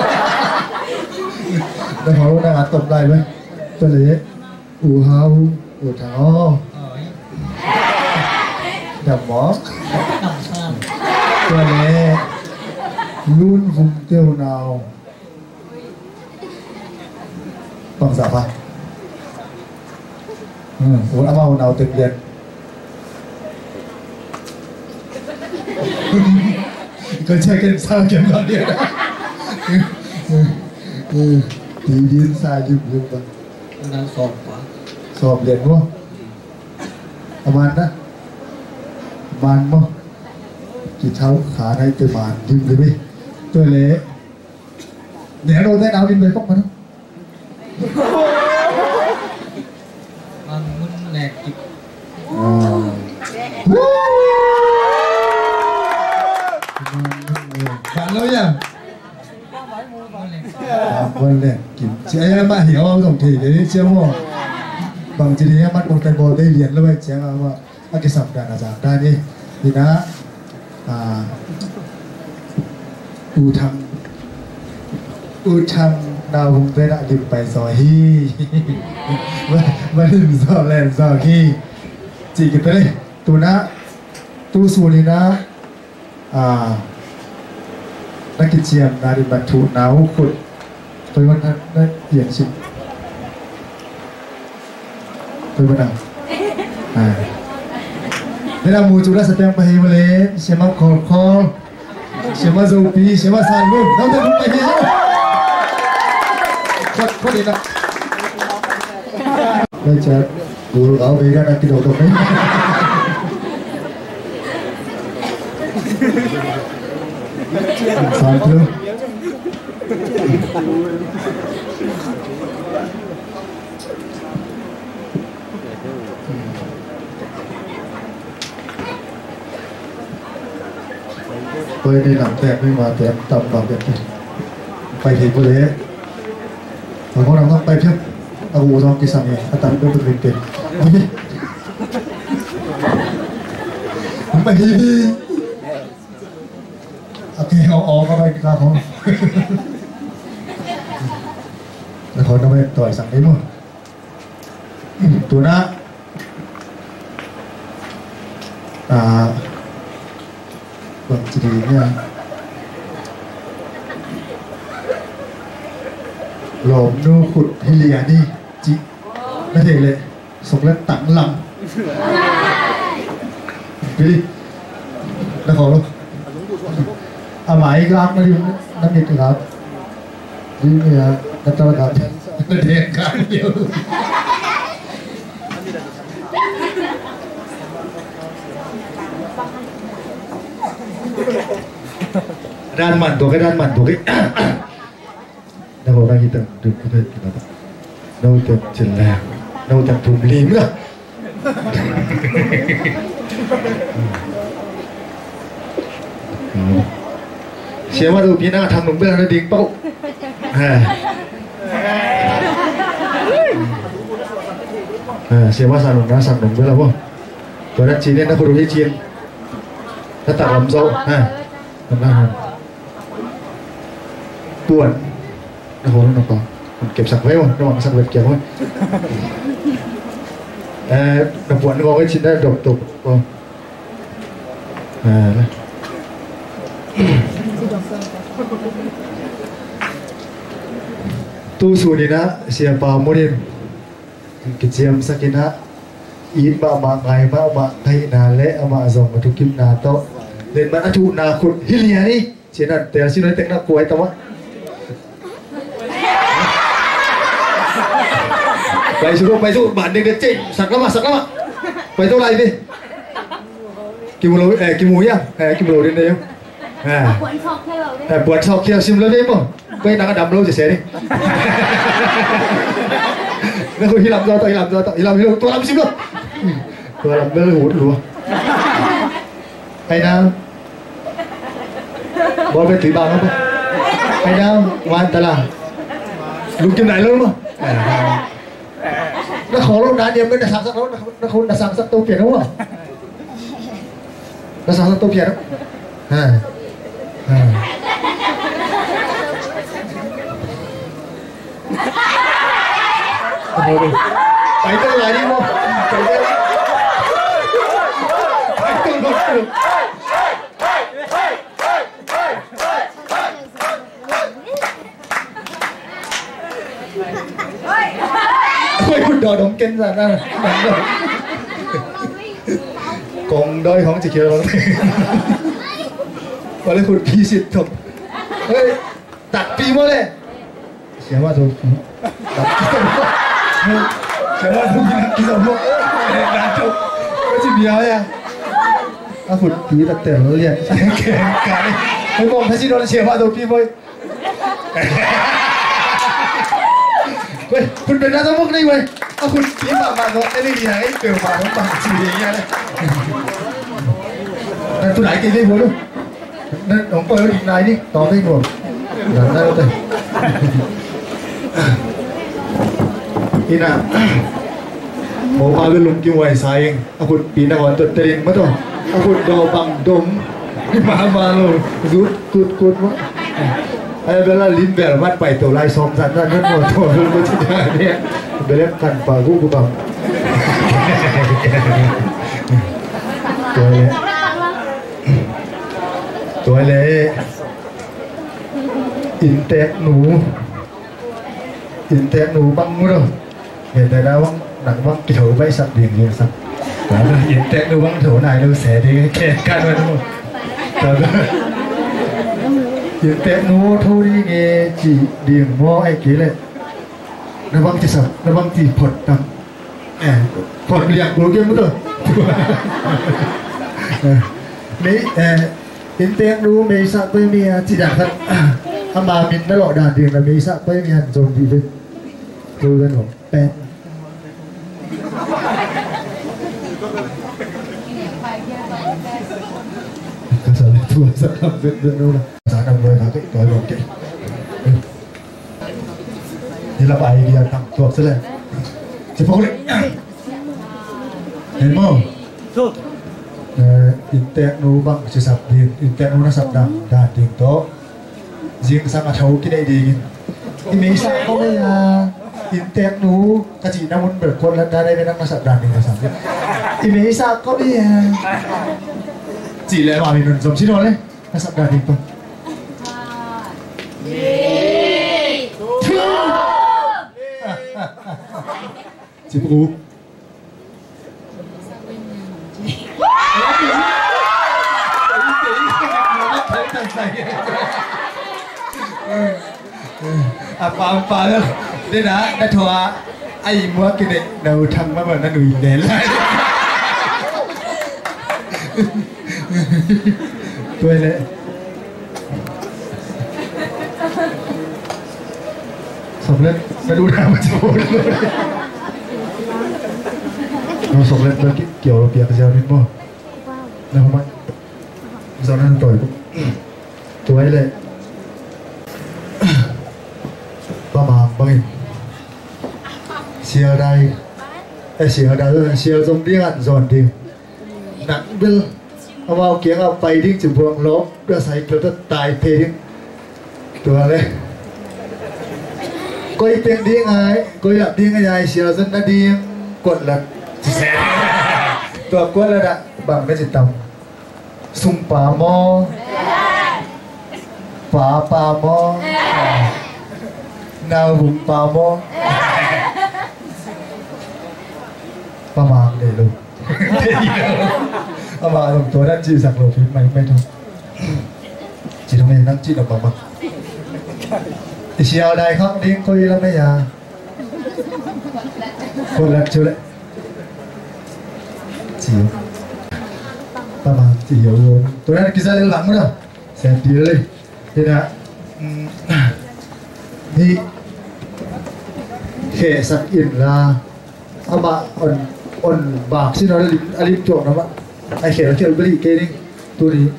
đây họ đang ăn tổng lại vậy tôi lấy ủ hao ủ tháo đầm mó tôi lấy luôn vùng tiêu nào bằng giả phải ừ ủ đã bao nào từng điện có chơi cái sao kiếm gọi điện ừ tí điên sai dùm dùm vậy đang sọp quá sọp liền đúng không à man đó man không chỉ tháo khá này từ man dùm đi đi tôi lấy nè đâu thế nào đi về bóc mà đâu man muốn lẹt kịp bạn nói nha vâng nè chị em mà hiểu tổng thể đấy chứ không bằng chỉ em bắt một tay bò đây liền luôn chị em mà cái sập đàn là giảm ra đi thì đã à u thăng u thăng nào vùng tây đã dừng bài giỏi hi và và dừng giỏi lên giỏi khi chỉ cái đây tu na tu su đi na àนักกิจเชียนนาดิบัตถุหนาวขุดไปวันนั้นได้เหยียดสิไปวันนั้นอ่าเวลามูจูราสเปียงไปเฮมาเลยเชื่อมาขอคอเชื่อมาโจปีเชื่อมาสานลูกเราจะไปเฮก็ก็ดีนะไม่ใช่ดูเอาไปกันนะกิโลตรงนี้สามเท่าไปในหลังแตกไม่มาแตกต่ำต่ำแบบนี้ไปถึงไปเลยเราก็ต้องไปเพียบเอาหัวท้องกินสั่งเองตัดเป็นเป็นเป็นโอเคไปที่โอเคเอาออกมาไปกลางเขาแล้วเขาต้องไปต่อยสั่งได้มั้งตัวน่ะอ่าบางทีเนี่ยหลอมนูขุดให้เลียนี่จิไม่เท่เลยสกแล้วตังหลังไปดิแล้วเขาอาหมายกลางนะดินั่นเด็กครับดิเนี่ยนัตตะครับนั่นเด็กครับเดียวด้านมันตัวก็ด้านมันตัวก็แล้วเราได้ยินแต่ดูก็ได้ยินแล้วเราจะเจริญแล้วเราจะถูกลีมละเชื่อว่าดูพี่หน้าทำหนุ่มเบื้องแล้วดิ้งเป้าเชื่อว่าสาวหนุ่มนะสาวหนุ่มเบื้องแล้ววะตัวนั้นจีนเนี่ยนักดูที่จีนถ้าตัดลำโซ่ฮะทำได้ฮะปวดนะโหน้องต่อเก็บสักไว้วะระหว่างสักเวทเก็บไว้เออน้ำปวดน้องก็ชิ้นได้ดกตกก็อ่า tu su ni na siapa morin keciam sakina in ba ma ngai ba ma thai na le ama zong ma thukim na to lên bạn chu na khut hilia đi chỉ là để xin nói tiếng nào cuối tao á vậy số vậy số bạn đừng chết sặc lắm à sặc lắm à vậy tôi lại đi kim lối eh kim muối à eh kim lối đến đây không à eh buat sok kia sim lên đi không quay đang đầm lâu chỉ xe đi nó không làm do tôi làm do tôi làm đâu tôi làm sim luôn tôi làm bên hút luôn hay nào bol về thủy bằng không hay nào ngoan ta là lúc kim này luôn không nó khó lắm đá điểm mới là sáng sắc nó nó không là sáng sắc tô tiền đúng không nó sáng sắc tô tiền đúng à à thôi đi phải tôi lại đi không phải tôi phải tôi một được Ôi con đò đóng kênh ra ra còn đôi không chỉ kêu có lên con pi xịt thục ơi đặt pi mới lên xem mà thôi đặt pi rồi xem mà thôi cái gì mà đặt thục có gì bia à à phụt pi đặt tiền liền kẹn cả đi không còn thấy gì đâu xem mà thôi pi mới喂，คุณเป็นนักมวยนี่เว้ยเอาคุณพี่มามาเนาะไอ้นี่ดีนะไอ้เปลวมาเนาะปังจีอย่างเงี้ยเลยนั่นตัวไหนกินได้หมดลูกนั่นของเปิดอีกนายนี่ต่อได้หมดนั่นได้เลยอีน่ะหมอมาเป็นลุงกินไวสายเองเอาคุณปีนักวันตัวเตรินมาตัวเอาคุณดอบังดมมามาเลยรุดกุดกุดวะไอ้เวลาลิ้นแบบวัดไปตัวลายซอมสันนั่นนั่นหมดตัวรู้ไม่ใช่เนี่ยเบลล์กันปากูกูบังตัวเล่ตัวเล่อินเตกหนูอินเตกหนูบังมั้งเห็นแต่แล้วว่าหนังว่าเถาไม่สับเบี่ยงเลยสับแล้วอินเตกหนูบังเถาไหนเราเสียดีแค่กันไปทั้งหมดhiện tại nó thôi đi nghe chỉ điểm mò ai kế lại nó băng chỉ sập nó băng chỉ phật đằng à phật liệt của kia mất rồi mấy à hiện tại nó mấy sao bây giờ chỉ đặt thật à mà mình đã lọ đàn tiền là mấy sao bây giờ rồi gì vậy tôi lên hộp pen cái giờ này thua rất là việc việc đâu này giá năm mươi là cái tối rồi kìนี่ละไปเดียตั้งตัวซะเลยจะพกเลยเห็นมั้ยถูกเอ่ออินเตอร์นูบังจะสับดินอินเตอร์นูน่ะสับดังดาดิ่งโตยิงสังอาเทากินได้ดีที่มีสักก็ไม่อ่ะอินเตอร์นูกะจีน้ำมันเบิดคนแล้วได้ไปนั่งมาสับดังดิ่งสับเนี่ยที่มีสักก็ไม่อ่ะจีเลยมามีหนุนสมชิโนเลยมาสับดังดิ่งตัวchị phụ à pa pa đó đây đã đã thua ai mua cái này đầu thằng mà nó đuổi đến lại tôi lại sập lên nó đu ra mà chịu nó sập lên nó kiểu việc giờ đi mua nó không ăn giờ nó tuổi tuổi lại ba mà bằng xìa đây xìa đây xìa giống đi ăn giòn đi nặng bưngเอาเอาเกียงเอาไปทิ้งจุดพวงลบก็ใส่กระตุ้นตายเพทิ้งตัวเลยก้อยเป็นดีไงก้อยหลับดีไงยายเสียจนนาดีกดหลับตัวกดแล้วนะบางไม่จิตตำสุ่มป่าหม้อป่าป่าหม้อ nào vùng bà mô bà mạng để luôn bà mạng đồng tối đang chịu sạc lộ phim máy mê thôi chỉ trong này đang chịu được bà mạng thì chiều này không đi coi lắm đấy à một lần chưa đấy chiều bà mạng chỉ hiểu luôn tối nay cái ra lên lắng nữa xem tí lên thế là thì khẽ sạc yên là à bà ổn ổn bạc xin nói là alim trộn đó bạn ai khẽ nói chuyện với đi kê đi tôi đi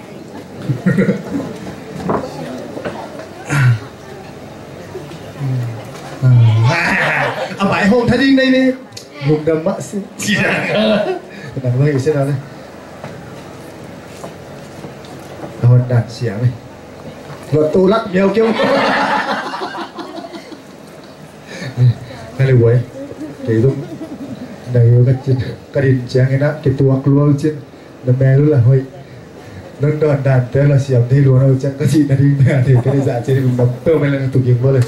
à bãi hôm thay đi đây đi vùng đầm mạ xin chỉ là đằng người sẽ nói đây hôn đàn xỉa này luật tu lắc nhiều kêu này là quay thì lúc này cái chuyện cái điện chén cái nát cái tua luôn chứ là mẹ luôn là hơi đơn đơn đàn thế là xỉa thì luôn đâu chắc cái gì là đi mẹ thì cái dạ trên vùng đầm tơ mới là tụ kiếm vô lên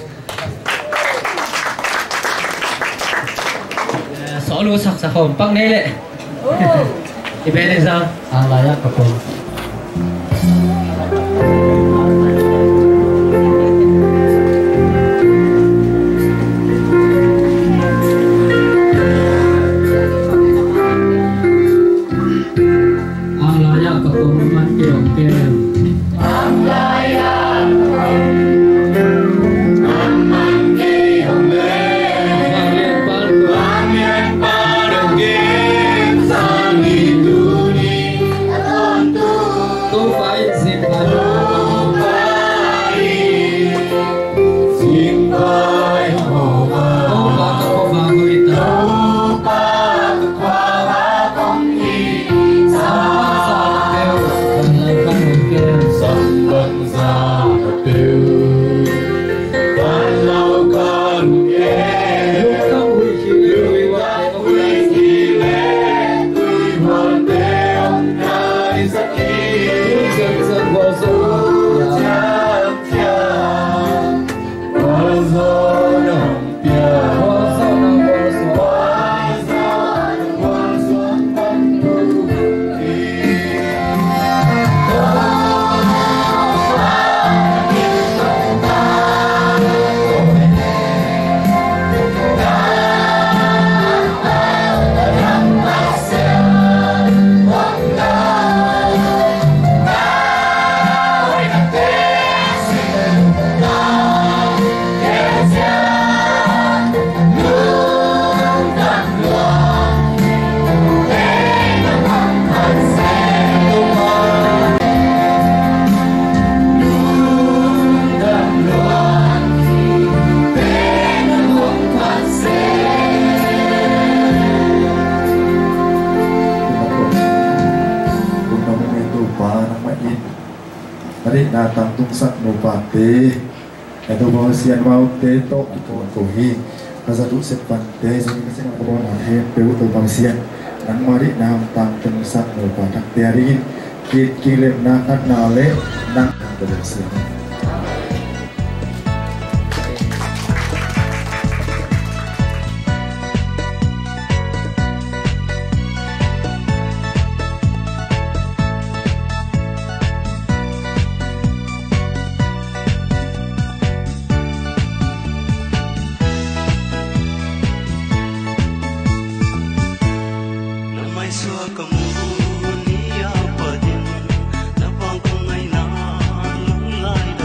xóa luôn sặc sặc hồn băng đây lệ thì bé này sao à là ya cặp hồn datang tungsak bupati itu bawa sian mau teto itu kohi masa tu sepante sini kasi ng bawa na he peu to bang sian nang mari na tang tungsak bupati tiarin kit kilem na kat nale nang bersian Hãy subscribe cho kênh Ghiền Mì Gõ để không bỏ lỡ những video hấp dẫn.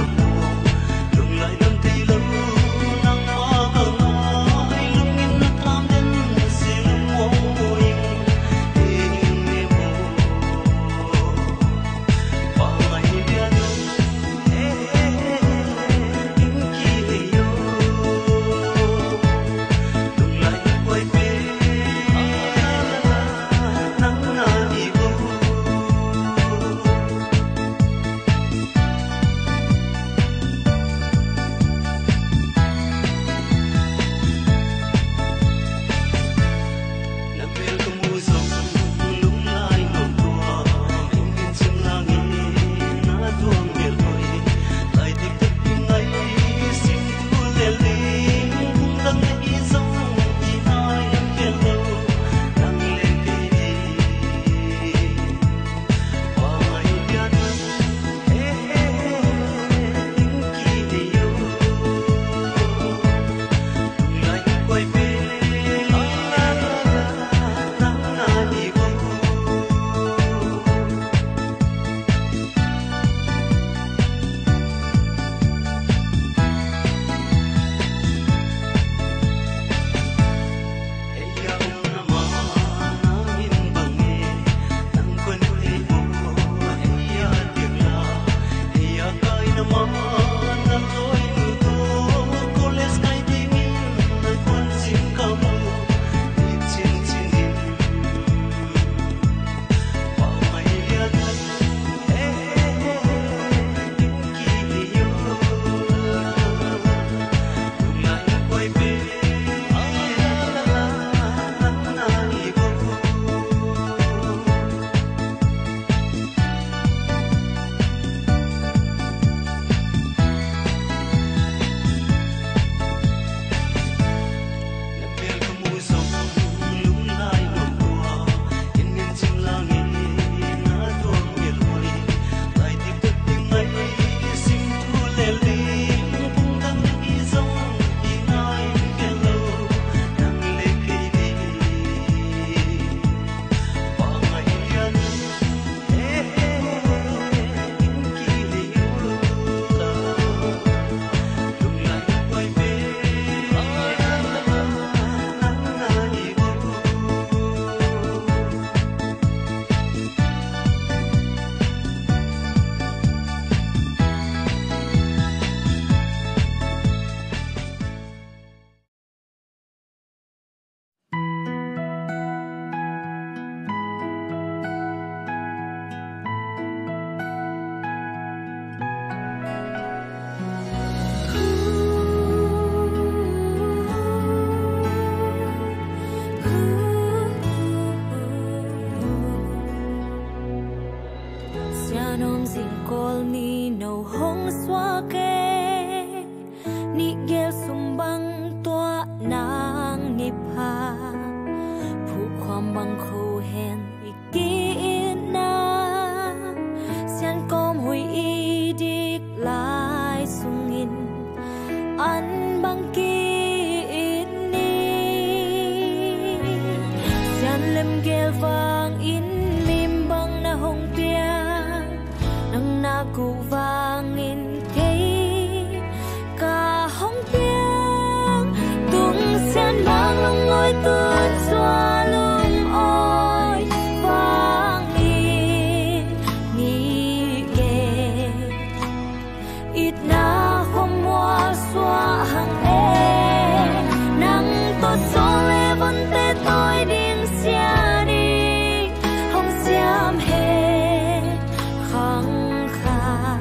màu vàng nghìn cây cả hồng tiếng tung sen mang lòng ngôi tuôn xóa lung ôi vàng nghìn ni ghê ít na không mua xóa hàng e nắng tốt gió lê vẫn tê tôi điên xia đi không xiêm hết khăng khá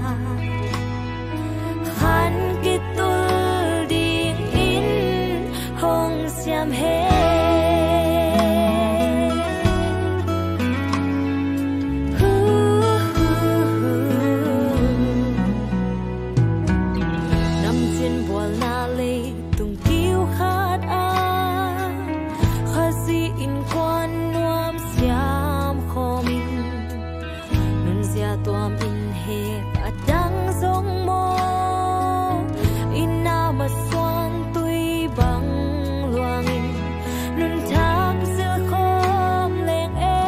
khăn cái tôi điên in không xiêm hết nằm trên bùa na lê tung kiêu khát a khát gì in quan nuam xiam khó mình nun zia tuam in he a dang zong mo in na ma xoan tui bang luang in nun thang giữa khom leng e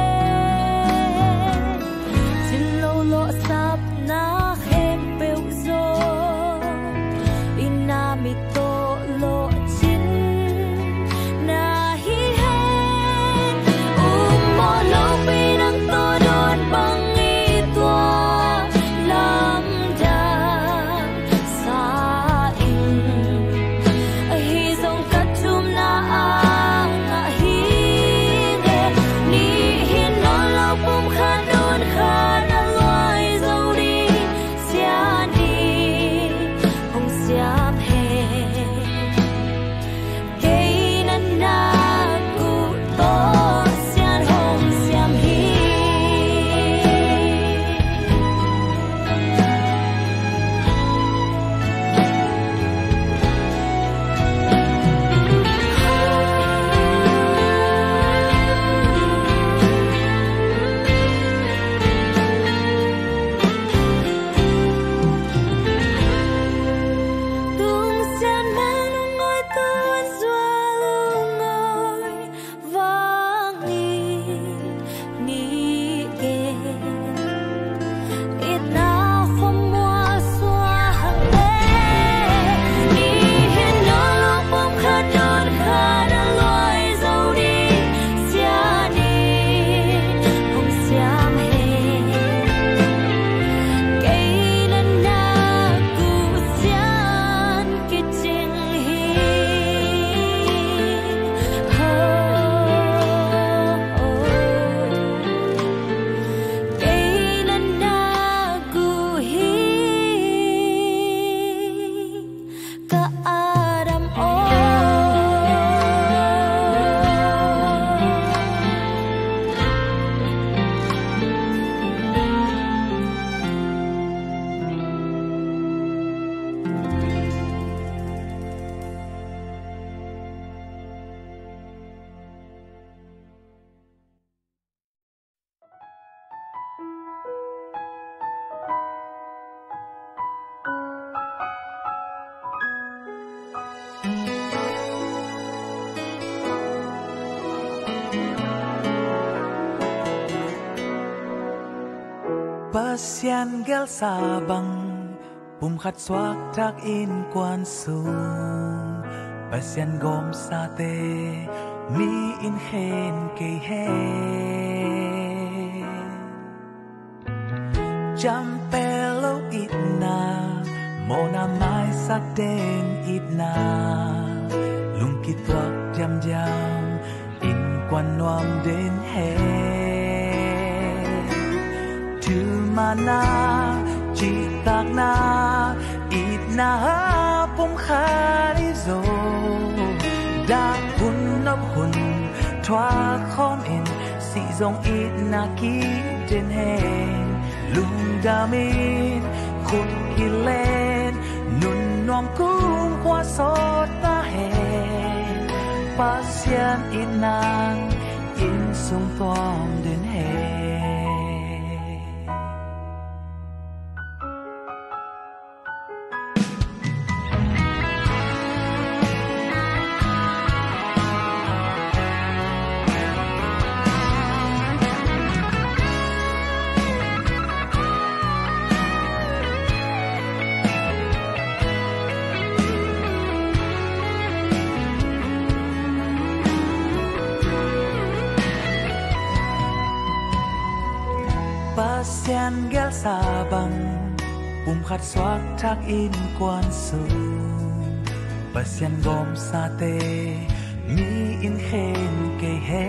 xin lâu lộ sap na khem beu zo in na mi to lộ chín na hi he um mo lo pi nang to don bang i tua lam da sa in a hi zong kat chum na ang a hi ge ni hin no lo pum khan don khan a loi zo đi sia đi hong xiam he cây nan na cu to xian hong xiam hi tung xian mang nung ngôi tuôn xóa lung ngôi vang nghìn ni ghê ít na không mua xóa hàng lê ni hin no lo bom khát đón khát đã loi dâu đi xia đi không xiam he cây nan na cu xian cái chinh hi cây nan na cu hi ka adam o Pasian gel sabang pum khat swak tak in quan sung Pasian gom sa te mi in hen ke he Jam pelo itna mona mai sak den itna lung kitwak jam jam in quan noam den he tu mana chỉ tak na ít na pom khari zo da hun nop hun thoa khom in si zong ít na ki trên hen lung da min khut ki lên nun nom cung qua sot ta hen pasian ít nang in sung tom den hen xiên ghé xa bằng bùm khát xoác thác in quan su bà xiên gom sa tê mi in khen kê he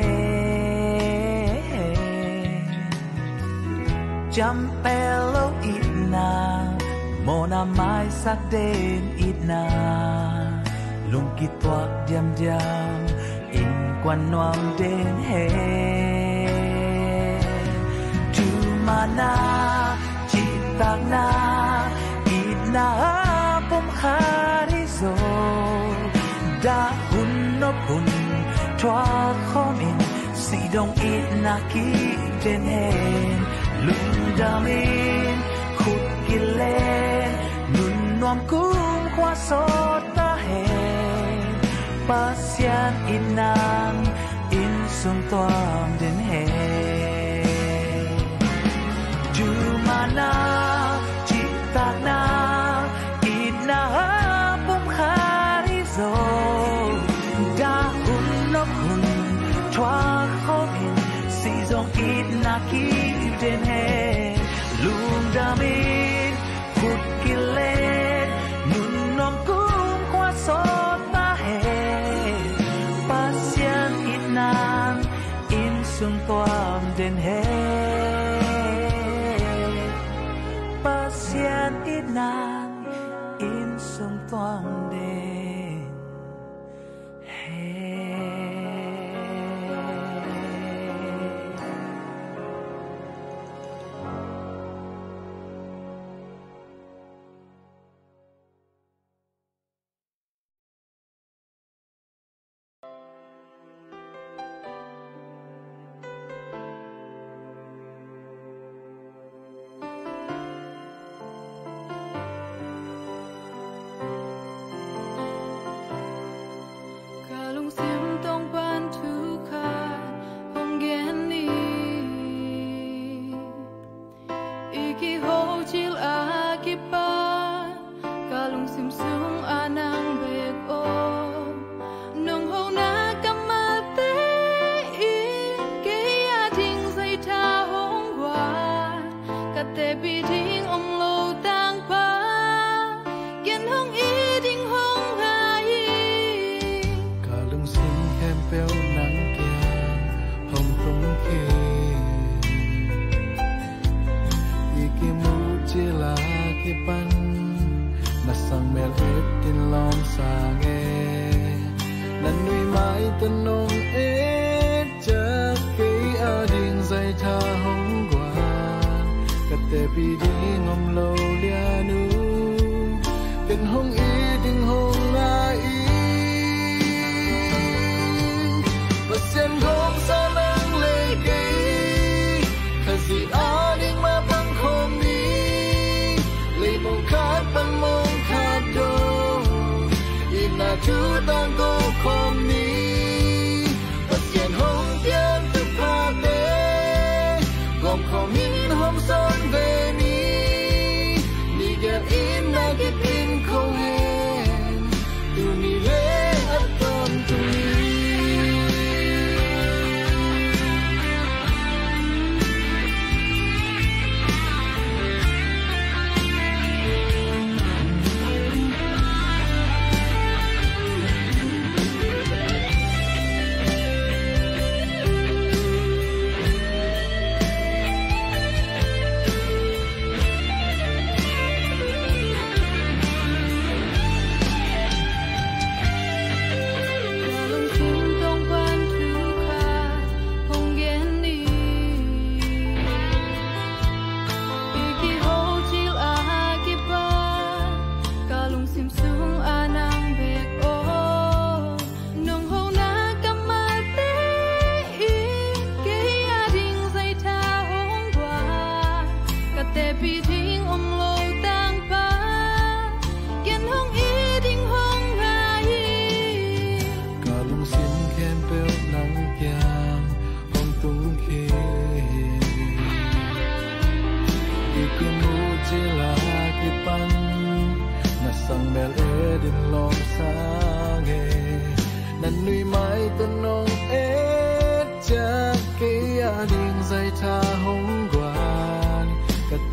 chăm pe lâu ít na mô na mai sắc đêm ít na lung kỳ toạc diam diam in quan noam đến he tu mana tak na ít na pom harizo da hun no hun thoa khom in si dong ít na ki den hen lung damin khut kilen nun nom kum kwa so ta he pasian inang in sung toam den he mana cipta na ina pum harizo dahun nokun thoa khomin si dong ina ki den he lung damin khut kilen nun nom kum kwa so ta he pasian inang in sung toam den he pasian inang in sung toang den he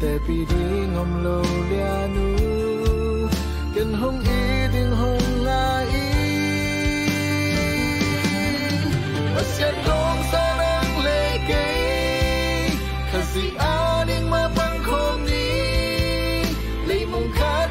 tè pi đi ngom lâu lia nu cần hong y đình hong nga y và sẽ không sao đang lệ kê khả gì a đình mà bằng không đi lấy mong khá